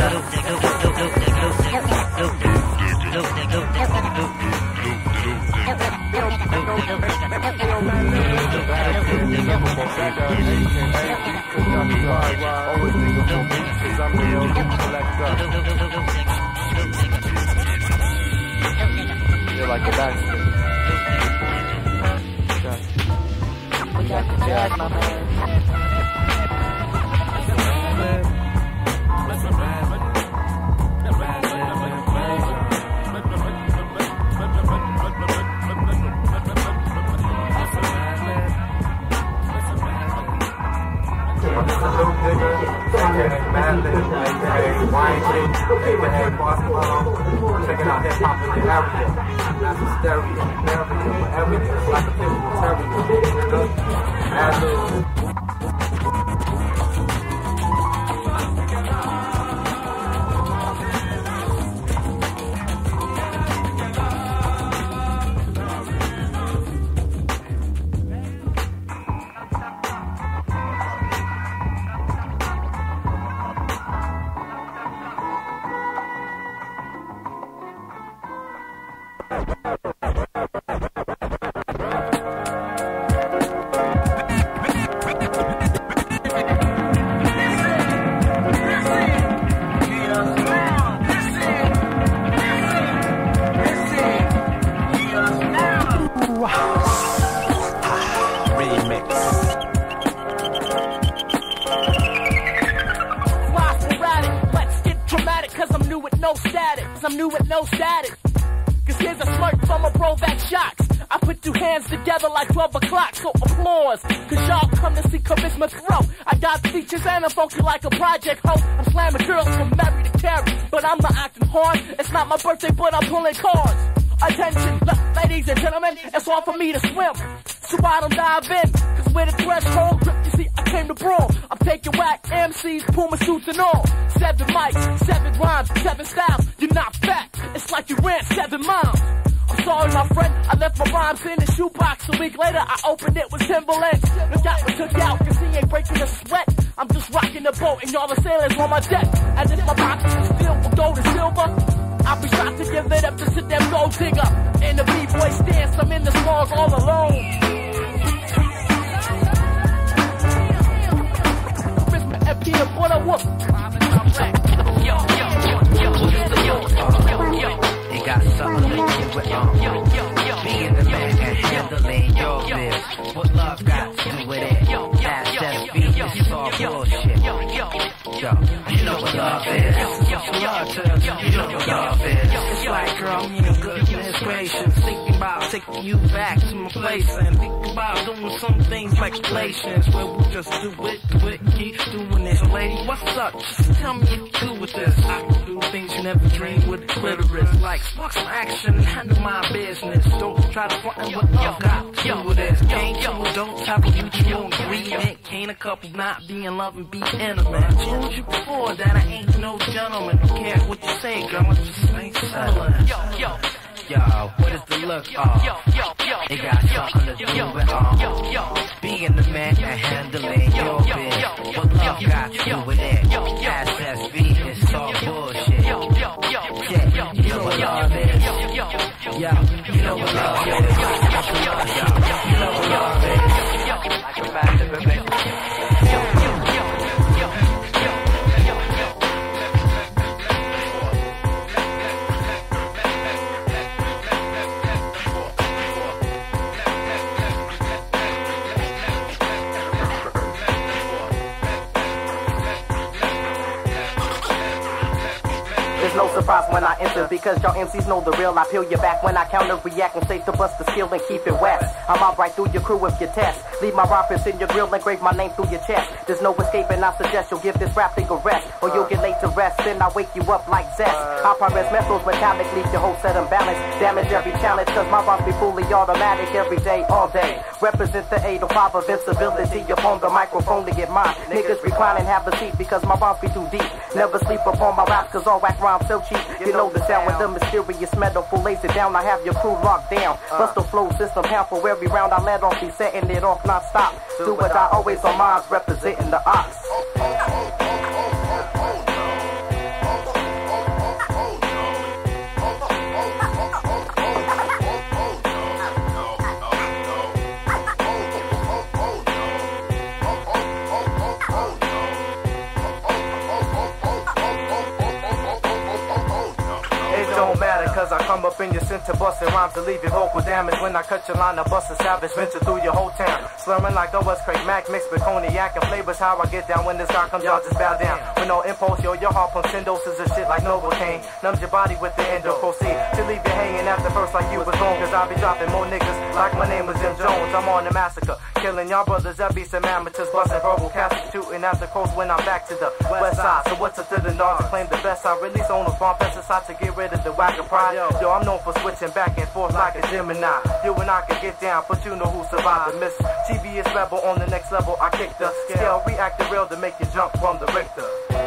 You're like a bastard. We got the jazz, my man. Madlib, checking out hip hop in the area. That's a stereo, for everything. It's like a physical stereo. Madlib. I'm new with no status. Cause here's a smirk from a bro that shocks. I put two hands together like 12 o'clock, so applause. Cause y'all come to see charisma throw. I got features and I'm funky like a project hoe. I'm slamming girls from Mary to Carrie, but I'm not acting hard. It's not my birthday, but I'm pulling cards. Attention, ladies and gentlemen, it's hard for me to swim, so I don't dive in. Cause with a threshold grip, you see, I came to brawl. I'm taking whack MCs, Puma suits and all. 7 mics, 7 rhymes, 7 styles. You're not fat, it's like you ran 7 miles. I'm sorry, my friend, I left my rhymes in the shoebox. A week later, I opened it with Timberlands. The guy was took out, cause he ain't breaking a sweat. I'm just rocking the boat, and y'all the sailors on my deck. And if my pockets is filled with gold and silver, I'll be shocked to give it up to sit them gold digger. In the B-boy stance, I'm in the smalls all alone. Christmas and peanut butter whoop. It got something to do with being the man and handling your biz. What love got to do with it? That's just beat, it's all bullshit. Yo, you know what love is. Love turns, you know what love is. It's like, girl, you know, goodness gracious. Thinking about taking you back to my place and thinking about doing some things like relations where we just do it, keep doing this. So lady, what's up? Just tell me if you do with this. I can do things you never dreamed with clitoris. Like, spark some action, handle my business. Don't try to front what love got to do with this. Can't two adults have a mutual agreement. Can't a couple not be in love and be intimate. I told you before that I ain't no gentleman. Don't care what you say, girl, I just ain't settling. Yo, what is the look of? It got something to do with being the man and handling your biz. What love got to do with it? SSB is all bullshit. Yeah, you know what love is. Yeah, you know what love is. You know what love is. Like a massive relationship. It's no surprise when I enter because y'all MCs know the real. I peel you back when I counter react and say to bust the skill and keep it wet. I'm out right through your crew if you test. Leave my rompers in your grill and grave my name through your chest. There's no escaping, I suggest you'll give this rap thing a rest, or you'll get late to rest. Then I wake you up like zest. I progress metals metallic, leave your whole set unbalanced. Damage every challenge, cause my rhymes be fully automatic every day, all day. Represent the 805 of invincibility upon the microphone to get mine. Niggas recline and have a seat because my rhymes be too deep. Never sleep upon my raps cause all whack rhymes so cheap. You know the sound with the mysterious metaphor lays it down. I have your crew locked down. Bust the flow system pound for every round I let off. Be setting it off non-stop. Do what I always on mines, representing the ox. Cause I come up in your center busting rhymes to leave your vocal damage. When I cut your line, I bust a savage, venture through your whole town. Slurring like the West Craig Mac mixed with cognac and flavors. How I get down when this guy comes, y'all just bow down. With no impulse, yo, your heart pumps 10 doses of shit like Novocaine. Numbs your body with the endo, proceed to leave you hanging after first like you was wrong. Cause I be dropping more niggas like my name was Jim Jones. I'm on the massacre, killing y'all brothers that be some amateurs, busting verbal casts, shooting at the coast when I'm back to the west side. So what's up to the north to claim the best side? Release on the bomb pesticide to get rid of the whack of pride. Yo, I'm known for switching back and forth like a Gemini. You and I can get down, but you know who survived the miss. TVS rebel on the next level. I kick the scale, react the real to make you jump from the Richter.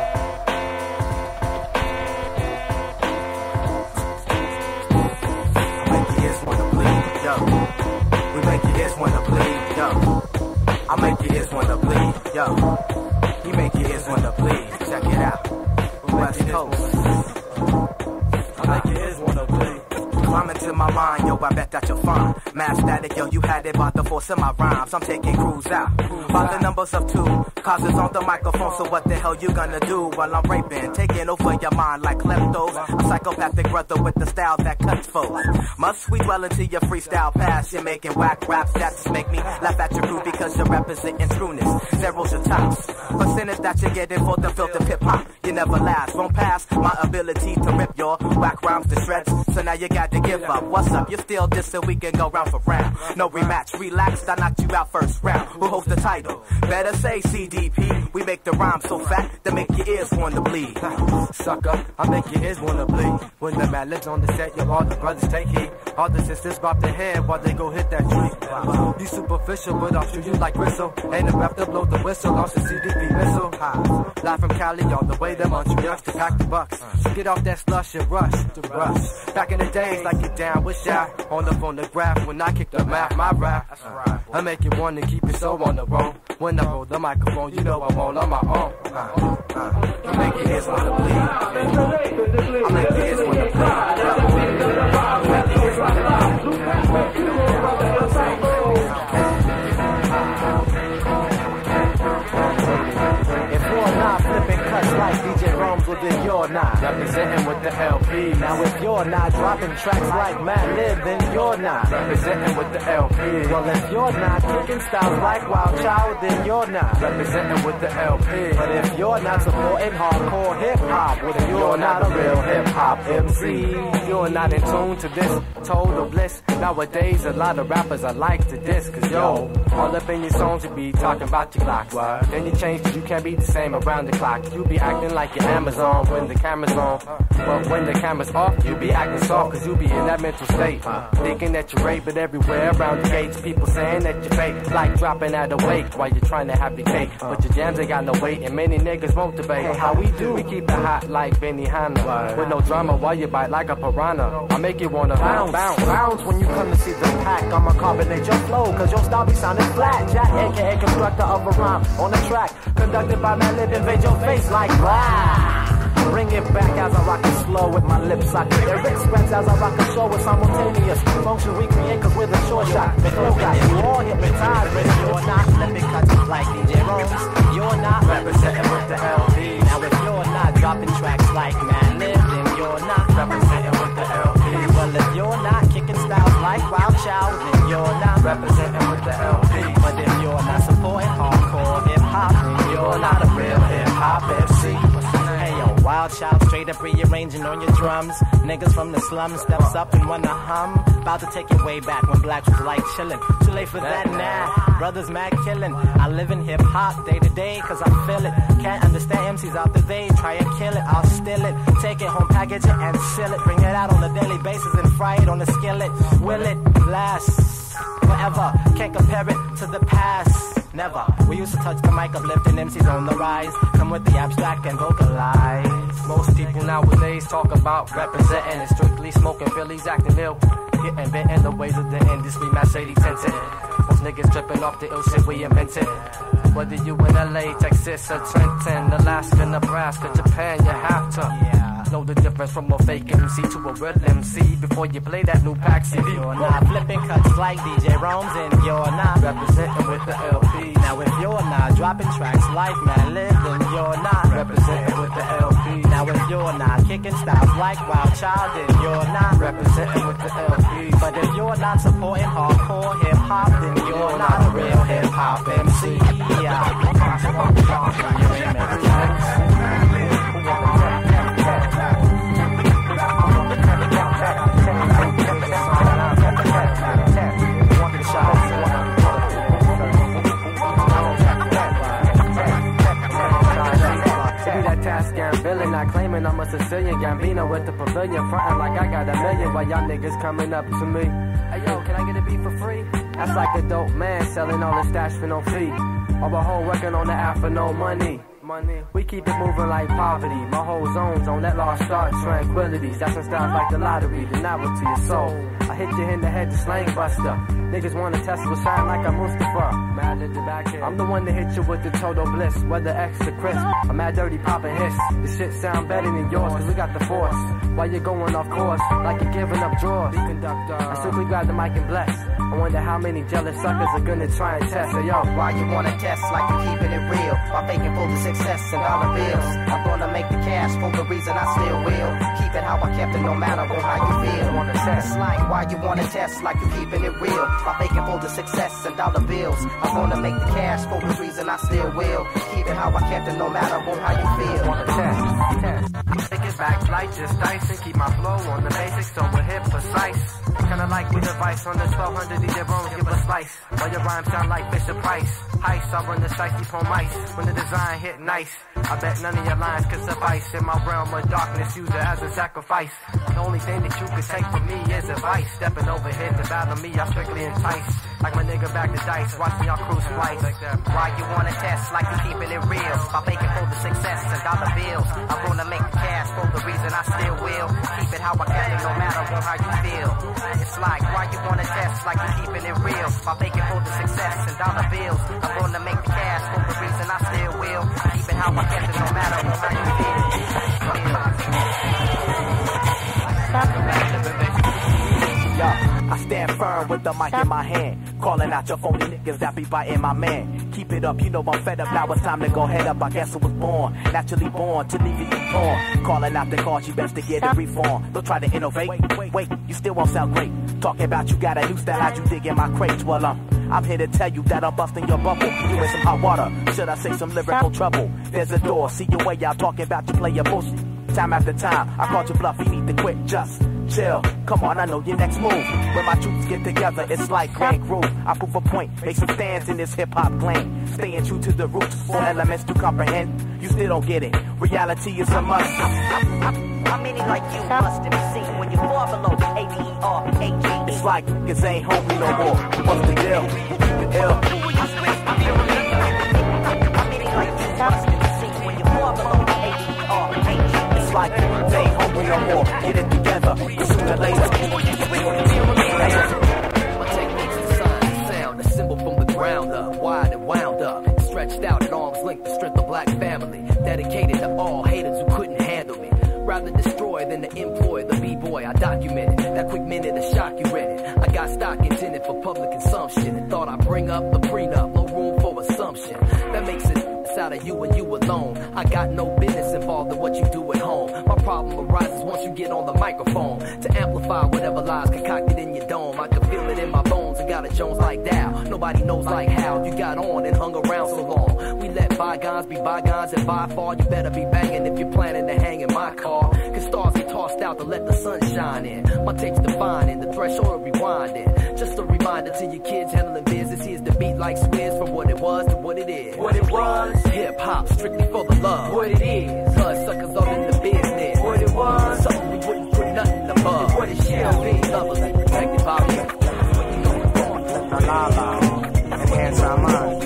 Make your ears wanna bleed, yo. We make your ears wanna bleed, yo. I make your ears wanna bleed, yo. You make your ears wanna bleed. Check it out. West Coast. I make your ears wanna bleed. Climb into my mind, yo, I bet that you'll find mad static, yo, you had it by the force of my rhymes. I'm taking crews out by the numbers of 2. Causes on the microphone, so what the hell you gonna do while I'm raping? Taking over your mind like kleptos. A psychopathic brother with the style that cuts foes. Must we dwell into your freestyle past? You're making whack raps that just make me laugh at your crew because you're representing trueness. Zeros your tops. Percentage that you're getting for the filtered hip hop. You never last, won't pass my ability to rip your whack rhymes to shreds. So now you got to give up. What's up? You're still this, so we can go round for round. No rematch, relaxed, I knocked you out first round. Who holds the title? Better say CDP. We make the rhyme so fat that make your ears wanna bleed. Sucker, I make your ears wanna bleed. When the Madlib's on the set, yo, all the brothers take heat. All the sisters bop their head while they go hit that tree. You superficial, but I'll shoot you like Gristle. Ain't enough to blow the whistle, launch the CDP missile. Live from Cali, all the way to Montreal to pack the bucks. Get off that slush and rush to rush. Back in the days, like get down with Shaq. On the phonograph, when I kick the map, my rap. I make it one to keep it so on the road. When I hold the microphone, you know I'm all on my own. I make your ears wanna bleed. I make your ears wanna bleed. I make your ears wanna bleed. If you're not flipping cuts like DJ Rome's, well then you're not representing with the LP. Now if you're not dropping tracks like Madlib, then you're not representing with the LP. Well if you're not kicking styles like Wild Child, then you're not representing with the LP. But if you're not supporting hardcore hip hop, well then you're not a real hip hop MC. You're not in tune to this total bliss. Nowadays a lot of rappers are like to diss. Cause yo, all up in your songs you be talking about your clocks. Then you change cause you can't be the same around the clock. You be acting like you're Amazon when the camera's on. But when the camera's off, you be acting soft cause you be in that mental state. Thinking that you're rape, but everywhere around the gates people saying that you're fake. Like dropping at a wake while you're trying to have your cake. But your jams ain't got no weight and many niggas won't debate. How we do? We keep it hot like Benny Hanna. With no drama while you bite like a piranha. I make you wanna bounce when you come to see the pack. I'ma carbonate your flow cause your style be sounding flat. Jack, aka constructor of a rhyme on the track. Conducted by Madlib, invade your face like blah. Bring it back as I rock it slow with my lips. I get lyrics scratch as I rock the show with simultaneous function recreate cause with a short shot. The flow got you all hypnotized, but you're not. Let me cut you like DJ Rome's. You're not representing with the LP. Now if you're not dropping tracks like Madlib, then you're not representing with the LP. Well if you're not kicking styles like Wild Child, then you're not representing with the LP. But if you're not supporting hardcore hip hop, then you're not a real hip hop MC. Hey yo, Wild Child straight to rearranging on your drums. Niggas from the slums steps up and wanna hum. About to take it way back when blacks was like chillin'. Too late for that now. Brothers mad killin'. I live in hip hop day to day cause I feel it. Can't understand MCs out there, they try and kill it. I'll steal it, take it home, package it and seal it. Bring it out on a daily basis and fry it on the skillet. Will it last forever? Can't compare it to the past. Never. We used to touch the mic, uplifting MCs on the rise. Come with the abstract and vocalize. Most people nowadays talk about representing and strictly smoking Phillies, acting ill. Getting bent in the ways of the industry, Mercedes tinted. Most niggas tripping off the ill shit we invented. Whether you in LA, Texas, or Trenton, Alaska, Nebraska, Japan, you have to know the difference from a fake MC to a real MC before you play that new pack CD. You're not flipping cuts like DJ Rome's and you're not representing with the LP. Now if you're not dropping tracks like Madlib, then you're not representing with the LP. Now if you're not kicking styles like Wild Child, then you're not representing with the LP. But if you're not supporting hardcore hip hop, then you're not a real hip hop MC. Not claiming I'm a Sicilian Gambino with the pavilion frontin' like I got a million while y'all niggas coming up to me. Hey yo, can I get a beat for free? That's like a dope man selling all his stash for no fee. Or a whole working on the app for no money. We keep it moving like poverty. My whole zone's on that lost start tranquilities. That's some styles like the lottery, the novelty of soul. I hit you in the head, the slang buster. Niggas wanna test with shine like a Mustafa. Mad at the back here. I'm the one that hit you with the total bliss, whether extra crisp. I'm mad dirty poppin' hiss. The shit sound better than yours, cause we got the force. While you're going off course, like you're giving up drawers. I simply grab the mic and bless. I wonder how many jealous suckers are gonna try and test. Hey yo, why you wanna test like you keeping it real? While faking for the success and dollar bills. I'm gonna make the cash for the reason I still will. Keep it how I kept it no matter how you feel. It's like why you wanna test like you keeping it real. While faking for the success and dollar bills. I'm gonna make the cash for the reason I still will. Keep it how I kept it no matter how you feel. Wanna test. Take it back like just dice and keep my flow on the basics so we're hit precise. Kinda like we device on the 1200 DJ Bones, give a slice. While your rhymes sound like Fisher Price. Heist, I run the shiesty on mice. When the design hit nice, I bet none of your lines could suffice. In my realm of darkness, use it as a sacrifice. The only thing that you could take from me is advice. Stepping over here to battle me, I strictly entice. Like my nigga back to dice, watching y'all crew splice. Why you wanna test like you keeping it real? By making for the success and dollar bills. I'm gonna make the cash for the reason I still will. Keep it how I kept it no matter how you feel. It's like why you wanna test like you keeping it real? By making for the success and dollar bills. I'm gonna make the cash for the reason I still will. Keep it how I kept it no matter how you feel. I stand firm with the mic in my hand, calling out your phony niggas that be biting my man. Keep it up, you know I'm fed up, now it's time to go head up. I guess I was born, naturally born to leave you torn. Calling out the cause, you best to get a reform. Don't try to innovate, wait, you still won't sound great. Talking about you got a new style, how'd you dig in my crates? Well, I'm here to tell you that I'm busting your bubble. You in some hot water, should I say some lyrical trouble? There's a door, see your way out, talking about you play your bullshit. Time after time, I called you bluff, you need to quit, just chill. Come on, I know your next move. When my troops get together, it's like Grand Groove. I prove a point, make some stands in this hip-hop clan. Staying true to the roots, 4 elements to comprehend. You still don't get it, reality is a must. How many like you must have seen when you fall below ADER, It's like niggas ain't homie no more. What's the deal? The ill. How many like you must have seen when you fall below ADER, It's like niggas ain't homie no more. Get it together, sooner or later. My technique's the sign, sound, a symbol from the ground up, wide and wound up, stretched out at arm's length, the strength of black family, dedicated to all haters who couldn't handle me. Rather destroy than to employ the B-boy I documented. That quick minute of shock you read it. I got stock intended for public consumption and thought I'd bring up the prenup, no room for assumption. That makes it best out of you and you alone. I got no business involved in what you do at home. My problem arises once you get on the microphone to amplify whatever lies concocted in your dome. I can feel it in my bones. I got a Jones like Dow. Nobody knows like how you got on and hung around so long. We let bygones be bygones, and by far you better be banging if you're planning to hang in my car. Cause stars get tossed out to let the sun shine in. My tape's defining, the threshold of rewinding. Just a reminder to your kids handling business. Here's the beat like Swizz, from what it was to what it is. What it was, hip hop, strictly for the love. what it is, Cause suckers all in the business. what it was, Something we wouldn't put nothing above. what it shall be. Lovely, protected by me. La la la, enhance our minds.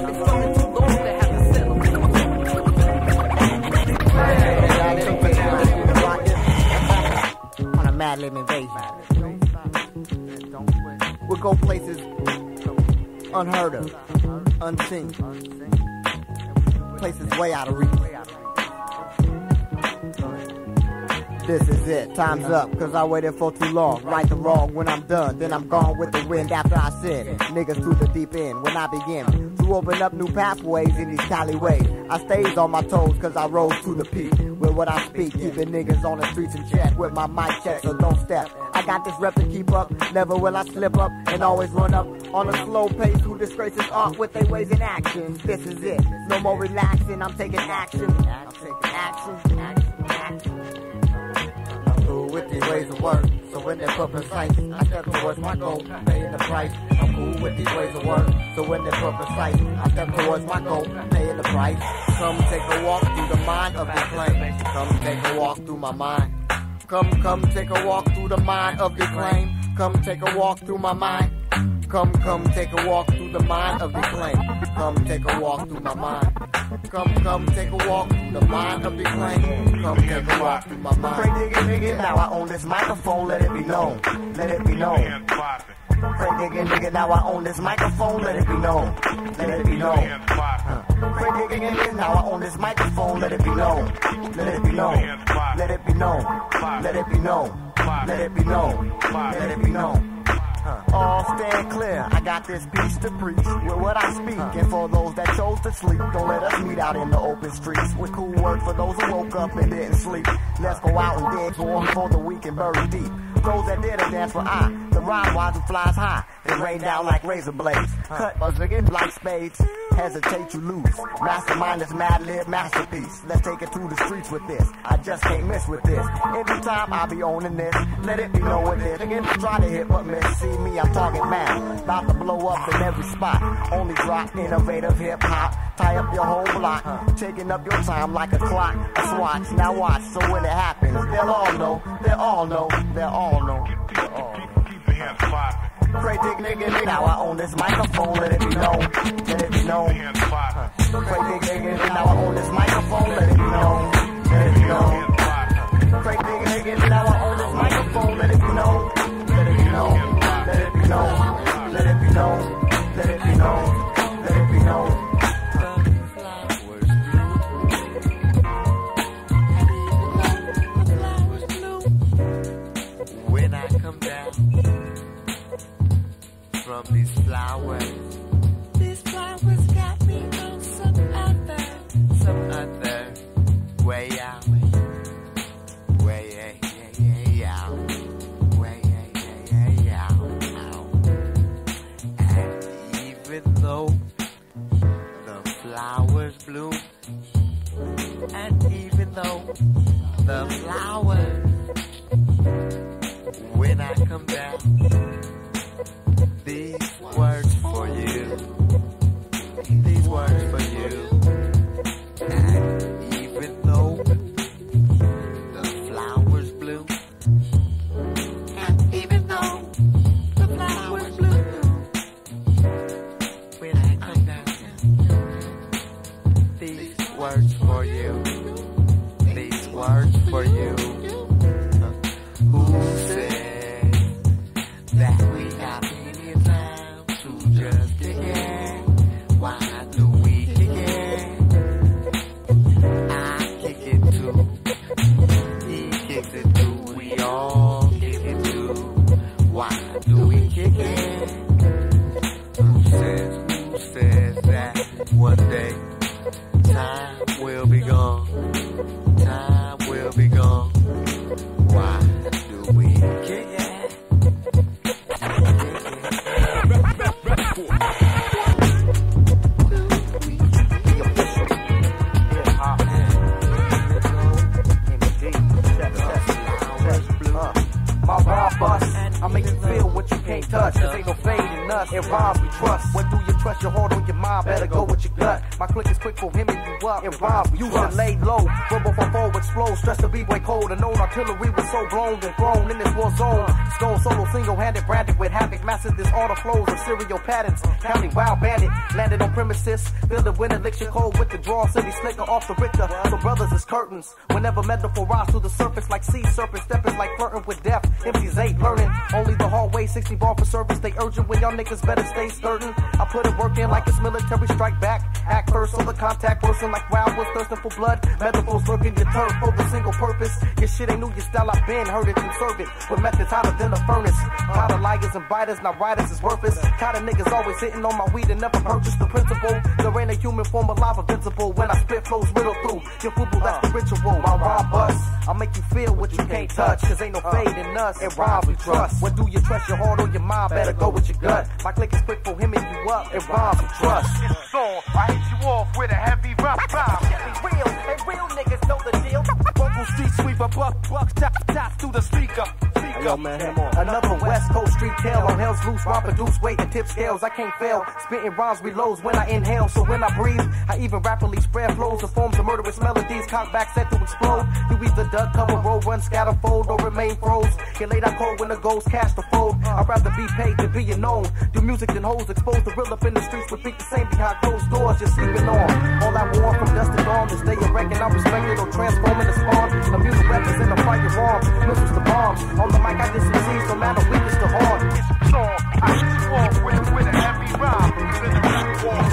On a Madlib invasion. We'll go places unheard of, unseen, places way out of reach. This is it, time's up, cause I waited for too long. Right the wrong when I'm done, then I'm gone with the wind after I sin. Niggas to the deep end when I begin to open up new pathways in these Cali ways. I stays on my toes cause I rose to the peak. With what I speak, keeping niggas on the streets in check. With my mic check, so don't step. I got this rep to keep up, never will I slip up and always run up on a slow pace. Who disgraces art with their ways and actions. This is it, no more relaxing, I'm taking action. I'm taking action. Cool with these ways of work, so when they're put precise, I step towards my goal, paying the price. I'm cool with these ways of work, so when they're put precise, I step towards my goal, paying the price. Come take a walk through the mind of this claim. Come take a walk through my mind. Come take a walk through the mind of this claim. Come take a walk through my mind. Come take a walk through the mind of the claim. Come take a walk through my mind. Come take a walk through the mind of the claim. Come take a walk through my mind. Pray nigga, now I own this microphone, let it be known. Let it be known. Pray nigga, now I own this microphone, let it be known. Let it be known. Pray nigga, now I own this microphone, let it be known. Let it be known. Let it be known. Let it be known. Let it be known. Let it be known. All stand clear, I got this piece to preach with what I speak. And for those that chose to sleep, don't let us meet out in the open streets. With cool words for those who woke up and didn't sleep. Let's go out and dig for the weak and buried deep. Those that did a dance for I, the rhyme wise who flies high, and rain down like razor blades. Cut us again like spades. Hesitate, you lose. Mastermind is Madlib masterpiece. Let's take it to the streets with this. I just can't miss with this. Every time I be owning this, let it be known what it is. Again, try to hit what miss. See me, I'm talking mad. About to blow up in every spot. Only drop innovative hip hop. Tie up your whole block. Taking up your time like a clock. A swatch. Now watch. So when it happens, they'll all know. They'll all know. They'll all know. They'll all know. Pray dig nigga, now I own this microphone, let it be known. Let it be known. Pray dig nigga, now I own this microphone, let it be known. Let it be known. Pray dig nigga, now I own this microphone, let it be known. Let it be known. Let it be known. Let it be known. Let it be known. Let it be known. When I come down from these flowers got me on some other way out, way out, way out. And even though the flowers bloom, and even though the flowers, when I come down, these words for you, these words for you. And even though the flowers bloom, and even though the flowers bloom, when I come down, these words for you, these words for you. Who said that we got plenty of time to just kick it? Why do we kick it? I kick it too. He kicks it too. We all kick it too. Why do we kick it? Who says that one day Time will be gone. Time will be gone. Why do we kick it? My rhyme bust, I make you feel what you can't touch. Cause ain't no fade in us, in rhymes we trust. What do you trust? Your heart or your mind? Better go with your gut. My click is quick for him and you up. In rhymes we trust. Lay low, rumble for foe, explode. Stress the B-boy cold. And known artillery was so blown and thrown in this war zone. Stone solo, single-handed, branded with havoc. Mastered this order flows of serial patterns. Counting wild bandit, landed on premises. Filled with elixir cold with the draw. City slicker off the Richter. So brothers is curtains. Whenever metaphor rise to the surface like sea serpent. Stepping like flirting with death. MCs ain't learning. Only the hard way, 60 bar for service. They urgent when y'all niggas better stay certain. I put it work in like it's military strike back. Act first on the contact person like wild was thirsting for blood. Metaphors lurking your turf for the single purpose. Your shit ain't new, your style I've been heard it, conserve it. But methods hotter than the furnace. Tired of liars and biters, now writers is worthless. Tired of niggas always hitting on my weed and never purchase the principle. There ain't a human form alive invincible. When I spit flows riddle through your football, that's the ritual. My rhyme bust, I'll make you feel what you can't touch. Cause ain't no fade in us, and rhymes we trust. What do you trust? Your heart or your mind? Better go with your gut. My click is quick for him and you up, and rhymes we trust. It's a song, I hit you off with a heavy rhyme. Real, and real niggas know the deal. Vocal street sweeper, buck, top through the speaker. Yo, man, another West Coast street tale on hell's loose, raw produce, weight and tip scales. I can't fail, spitting rhymes reloads when I inhale. So when I breathe, I even rapidly spread flows and forms of murderous melodies. Cock back set to explode. You either duck, cover, roll, run, scatter, fold, or remain froze. Get laid out cold when the ghosts cast the fold. I'd rather be paid than being known. Do music than hoes, exposed to real up in the streets, but think the same behind closed doors, just sleeping on. All I want from dust to dawn is stay erect and I'm respected or transforming the spawn. A music represent a firearm, missiles to bombs. On the mic I just succeed, no matter weakness to hard. It's a song, I hit you off with a heavy rhyme. Then the rap wall.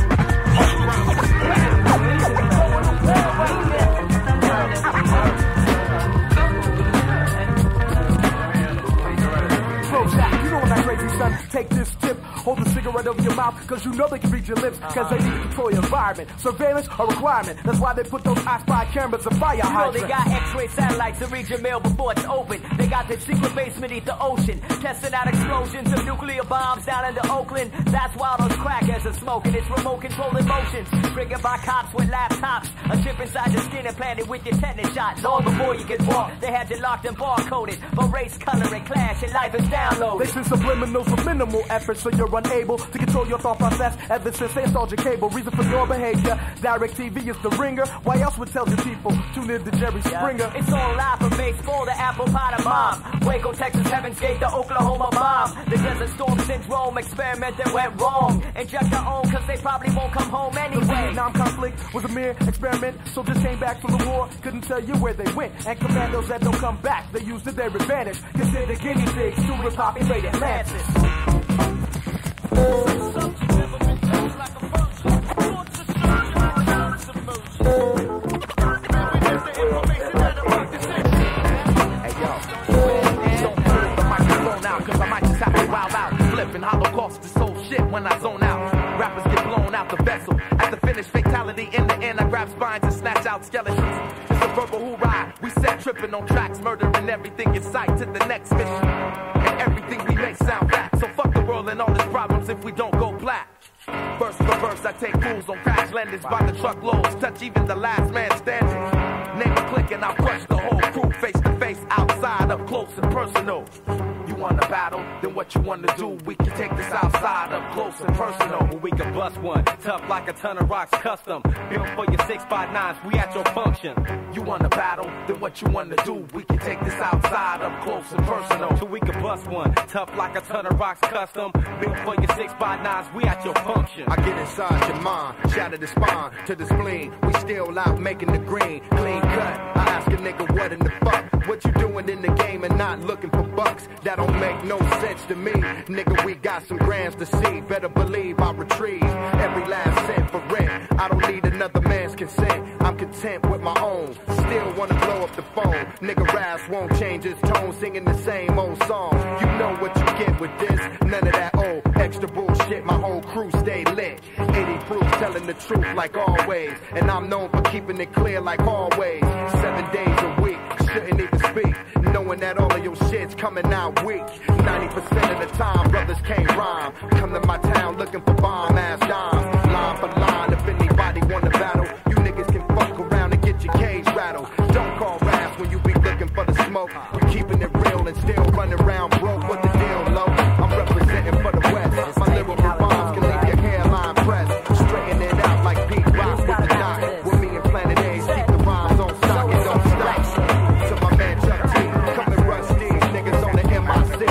You know when that crazy son, take this tip, hold the cigarette over your mouth, cause you know they can read your lips, cause they need to control your environment. Surveillance a requirement, that's why they put those I-Spy cameras and fire hydrants. You know they got X-ray satellites to read your mail before it's open. They got the secret base beneath the ocean, testing out explosions of nuclear bombs down into Oakland. That's why those crackheads are smoking. It's remote control emotions, triggered by cops with laptops. A chip inside your skin implanted with your tetanus shot. Long before you could walk, they had you locked and barcoded. But race, color, and class, your life is downloaded. They send subliminals with minimal effort, so you're unable to control your thought process. Ever since they installed your cable, reason for your behavior. Direct TV is the ringer. Why else would tell your people tune in to Jerry Springer? It's all live from baseball to apple pie to mom. Waco, Texas, Heaven's Gate to Oklahoma bomb. The Desert Storm syndrome experiment that went wrong. Inject their own, cause they probably won't come home anyway. The Vietnam conflict was a mere experiment. Soldiers came back from the war, couldn't tell you where they went. And commandos that don't come back, they used to their advantage. Consider guinea pigs to repopulate Atlantis. Holocaust this whole shit when I zone out. Rappers get blown out the vessel. At the finish, fatality in the end. I grab spines and snatch out skeletons. It's a verbal hoorah. We set tripping on tracks, murdering everything in sight to the next mission. And everything we make sound rap. So fuck the world and all its problems if we don't go black. Verse for verse, I take fools on crash landings by the truckloads. Touch even the last man standing. Name a click and I'll crush the whole crew face to face, outside, up close and personal. You wanna battle? Then what you wanna do? We can take this outside, up close and personal. Well, we can bust one, tough like a ton of rocks, custom. Built for your 659s, we at your function. You wanna battle? Then what you wanna do? We can take this outside, up close and personal. So we can bust one, tough like a ton of rocks, custom. Built for your 659s, we at your function. I get inside your mind, shatter the spine to the spleen. We still out making the green, clean cut. I ask a nigga what in the fuck? What you doing in the game and not looking for bucks? That don't make no sense to me. Nigga, we got some grams to see. Better believe I retrieve every last cent for rent. I don't need another man's consent. I'm content with my own. Still wanna blow up the phone. Nigga raps won't change his tone, singing the same old song. You know what you get with this. None of that old gangster bullshit, my whole crew stay lit. 80 proof, telling the truth like always. And I'm known for keeping it clear like always. 7 days a week, shouldn't even speak. Knowing that all of your shit's coming out weak. 90% of the time, brothers can't rhyme. Come to my town looking for bomb-ass dimes. Line for line, if anybody wanna battle, you niggas can fuck around and get your cage rattled. Don't call raps when you be looking for the smoke. You keeping it real and still running around broke. What the deal, low? I'm representing for the West. My lyrical bombs can leave your hairline pressed. Straighten it out like Pete Rock with the dot. With me and Planet A's, keep the rhymes on stock and don't stop. To my man Chuck T, come and rush these niggas on the MIC.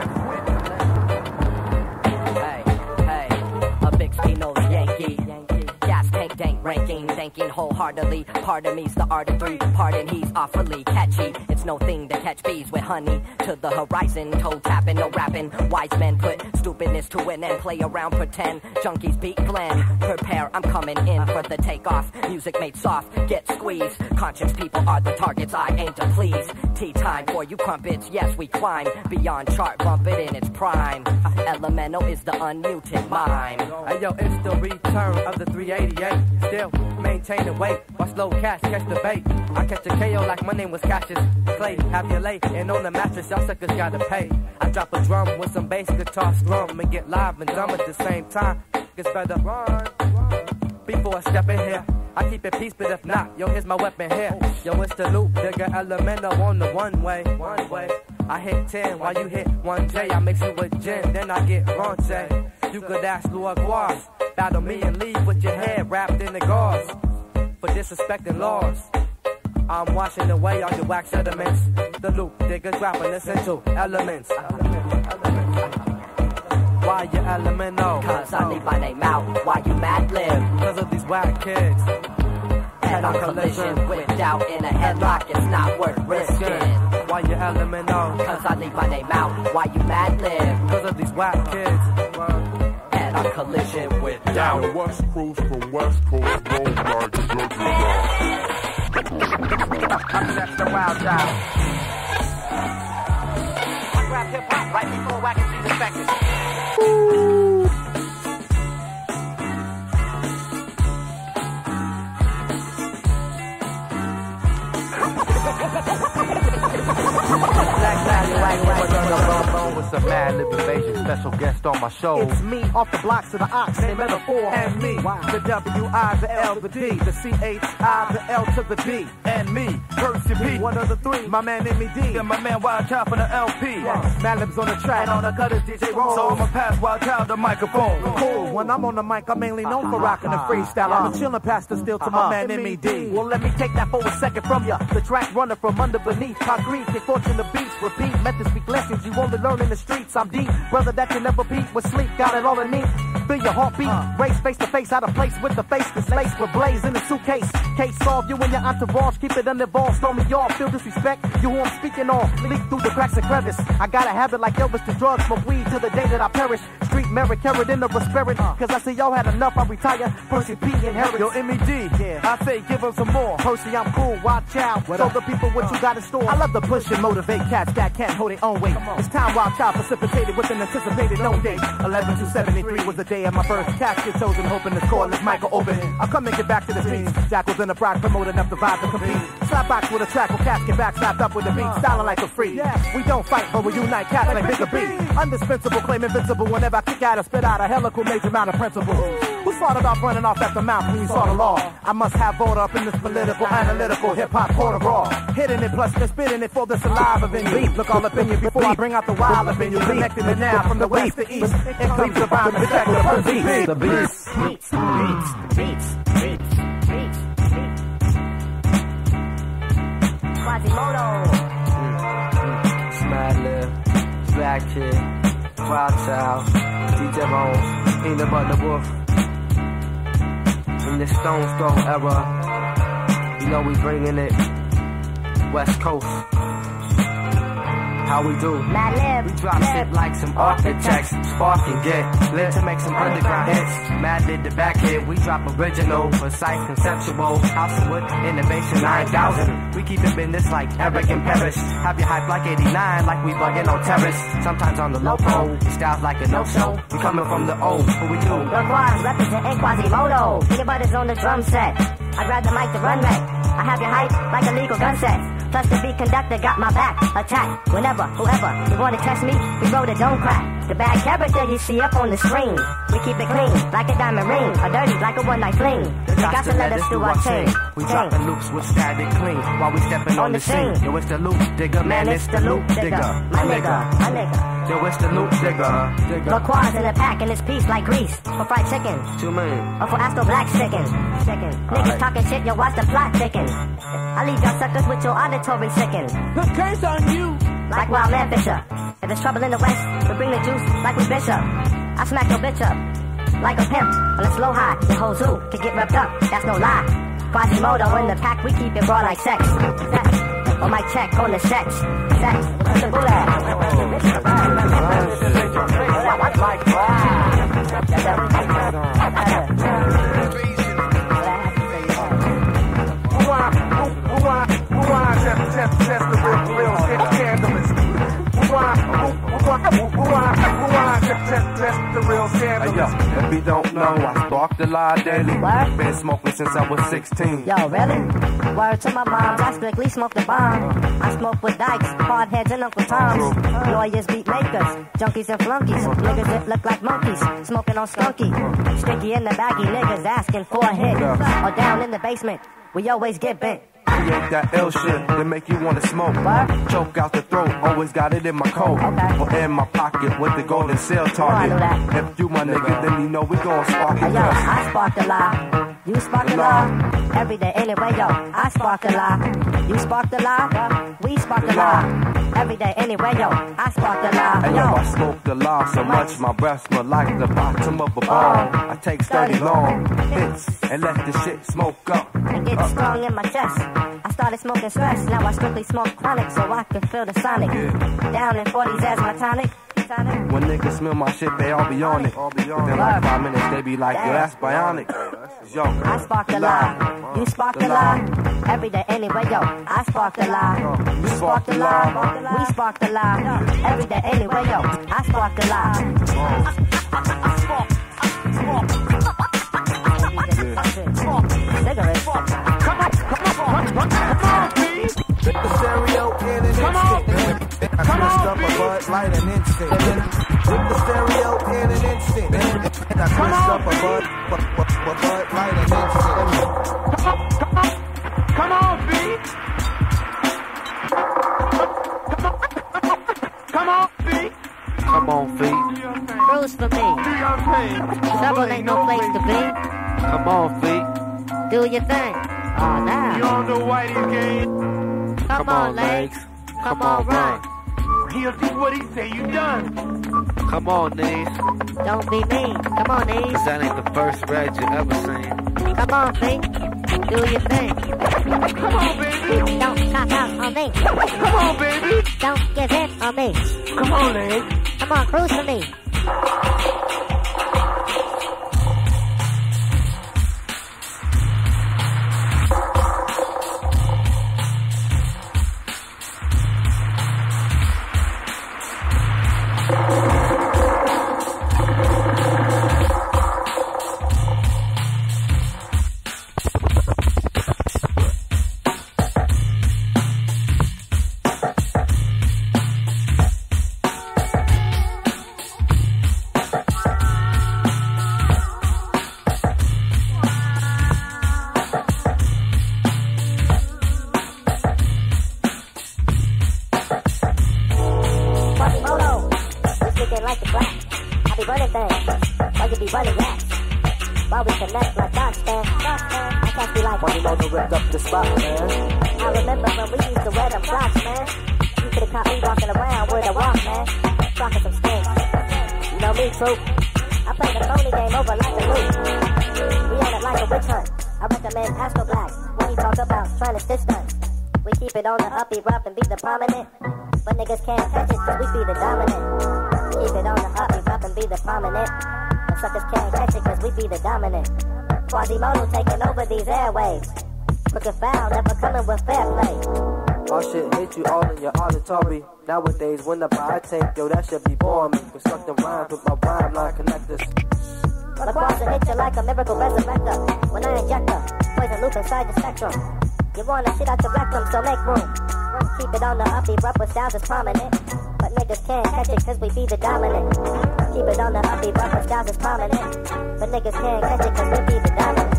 A big Spino's Yankee. Gas tank dank ranking, thanking wholeheartedly. Pardon me's the art of three. Pardon he's awfully catchy. It's no thing to catch bees with honey to the horizon. Toe tapping, no rapping. Wise men put stupidness to an end. Play around, pretend. Junkies beat blend. Prepare, I'm coming in for the takeoff. Music made soft, get squeezed. Conscious people are the targets I aim to please. Tea time for you crumpets. Yes, we climb beyond chart, bump it in its prime. Elemental is the unmuted mime. Hey yo, it's the return of the 388. Still maintaining weight while slow cash catch the bait. I catch a KO like my name was Cassius Clay. Have you late and on the mattress, y'all suckers gotta pay. I drop a drum with some bass guitar strum and get live and dumb at the same time. It's better run before I step in here. I keep it peace, but if not, yo, here's my weapon here. Yo, it's the loop, digger elemental on the one way. I hit 10 while you hit 1J. I mix it with gin, then I get raunchy. You could ask Lord Guas, battle me and leave with your head wrapped in the gauze. For disrespecting laws, I'm washing away all your wax sediments. The loop, diggers dropping essential elements. Why you elemental? Cause I leave my name out. Why you Madlib? Cause of these whack kids. Head on collision with doubt in a headlock. It's not worth risking. Why you elemental? Cause I leave my name out. Why you Madlib? Cause of these whack kids. Head on collision with doubt. The West Coast from West Coast, roll like That's the wild child. I grab hip hop right before I can see the spectrum. With some Madlib invasion, special guest on my show. It's me off the blocks of the ox, a metaphor. And me, the W-I, the L, the D, the C-H-I, the L to the D. And me, Percy P, one of the three. My man M.E.D. and my man Wild Child for the LP. Madlib's on the track, and on the cut is DJ Roll. So I'ma pass Wild Child the microphone. Cool, when I'm on the mic, I'm mainly known for rocking the freestyle. I'm a chillin' pastor still to my man M.E.D. Well, let me take that for a second from ya. The track runner from under beneath. Concrete, kick fortune the beats, repeat. Methods speak lessons you only learn in the streets. I'm deep, brother that you never beat with sleep. Got it all in me. Feel your heartbeat. Race face to face, out of place with the face to space. With blaze in the suitcase. Case solved, you and your entourage. Keep it uninvolved. Storm me off, feel disrespect. You who I'm speaking on. Leak through the cracks and crevice. I got a habit like Elvis to drugs. Smoke weed till the day that I perish. Street merit, carried in the spirit. Cause I see y'all had enough, I retire. Percy P inherit. Yo, M.E.D. I say give them some more. Percy, I'm cool, watch out. Show the people what you got in store. I love to push and motivate cats that can't hold their own weight. It's time Wild Child precipitated with an anticipated no date. 11/2/73 was the day of my first casket chosen, hoping this cordless mic will open. I'll come and get back to the streets. Jackals in the Brock promoting up the vibe to compete. Slap box with a track with casket back slapped up with the beat, styling like a free. We don't fight, but we unite cats like Bigger B. Indispensable, claim invincible. Whenever I kick out or spit out a helical major amount of principle. Who thought about running off at the mouth when you saw the law? I must have order up in this political, analytical, hip-hop quarter raw. Hitting it plus then spitting it for the saliva of beat. Look all up in you before I bring out the wild up in you. Connecting it now from the west to east. It comes the rhyme and check the first beat. The beats. Quasimodo. Madlib, Black Kid, Wild Child, DJ Bone, Peanut Butter Wolf. In this Stone's Throw era, you know we bringing it West Coast. how we do. Madlib, We drop shit like some architects. Spark and get lit to make some underground hits. Madlib the back hit. We drop original, precise, conceptual. House and wood, innovation 9,000. We keep it business like Eric and Paris. Have you hype like 89, like we bugging on terrace. Sometimes on the low pole, styles like a no-show. We coming from the old, what we do? LaCroix representing Quasimodo. Your butters on the drum set. I grab the mic to run wreck. I have your hype like illegal gun sets. Plus the beat conductor got my back. Attack whenever, whoever you wanna test me, we roll the don't crack. The bad character you see up on the screen. We keep it clean like a diamond ring, or dirty like a one night fling. You got to let us do our thing. We dropping loops with static clean while we stepping on the scene. Yo, it's the loop digger, man, it's the loop digger. My nigga. Yo, it's the loop digger. LaCroix in the pack and it's piece like grease. For fried chicken. 2 million. Or for Astro Black chicken. Niggas talking shit, yo, watch the plot thicken. I leave y'all suckers with your auditory sicken. Good case on you. Like Wild Man Fisher. If there's trouble in the West, we bring the juice like we Bishop. I smack your bitch up like a pimp on a slow high. The whole zoo can get wrapped up, that's no lie. Quasimodo in the pack, we keep it raw like sex. On my check on the sex. What's the bullet? Test the real scandalous. Test the real scandalous. Hey, yo, if you don't know, I spark the lie daily. What? Been smoking since I was 16. Yo, really? Word to my moms, I strictly smoke the bomb. I smoke with dykes, hard heads, and Uncle Toms. Lawyers, beat makers, junkies and flunkies. Niggas that look like monkeys, smoking on skunky. Sticky in the baggy, niggas asking for a hit. Or down in the basement, we always get bent. Create that ill shit that make you wanna smoke. Choke out the throat, always got it in my coat. Or in my pocket with the golden seal target. If you my nigga, then you know we gon' spark it. Yo, I spark the lie. You spark the lie. Every day, anyway, yo, I spark the lie. You spark the lie. We spark the lie. Every day, anyway, yo, I spark the lie. And yo, I smoke the law so much, my breath smell like the bottom of a ball. I take 30 long hits and let the shit smoke up. And get strong in my chest. I started smoking stress, now I strictly smoke chronic so I can feel the sonic. Down in 40s as my tonic. When niggas smell my shit, they all be on it. Within like 5 minutes, they be like, yo, that's bionic. Yo, I spark the lie. You spark the lie. Every day, anyway, yo, I spark the lie. You spark the lie. We spark the lie. Every day, anyway, yo, I spark the lie. Cigarettes. Hit the stereo in an instant. I twist up a Bud Light an instant. Hit the stereo in an instant. I twist up a Bud Light an instant. Come on, B. Come on, B. come on, feet. Cruise for me. Trouble ain't no place to be. Come on, feet. Do your thing. Oh, now. You on the whitey game. Come on, legs. Come on, run. He'll do what he say you done. Come on, knees. Don't be mean. Come on, knees. Cause that ain't the first rag you ever seen. Come on, feet. Do your thing. Come on, baby. Don't cop out on me. Come on, baby. Don't give in on me. Come on, legs. Come on, cruise for me. I play the phony game over like a loop. We own it like a witch hunt. I recommend Astro Black when he talk about trying to stitch us. We keep it on the uppy rough and be the prominent. But niggas can't catch it cause we be the dominant. Keep it on the up, we up and be the prominent. But suckers can't catch it cause we be the dominant. Quasimodo taking over these airwaves. Crooked foul, never coming with fair play. All shit hate you all in your auditory. Nowadays, when I buy a tape, yo, that should be boring me. Constructing rhymes with my rhyme line connectors. The bars will hit you like a miracle resurrector. When I inject her, poison loop inside the spectrum. You wanna shit out your rectum, so make room. Keep it on the up, erupt with styles is prominent. But niggas can't catch it cause we be the dominant. Keep it on the up, erupt with styles is prominent. But niggas can't catch it cause we be the dominant.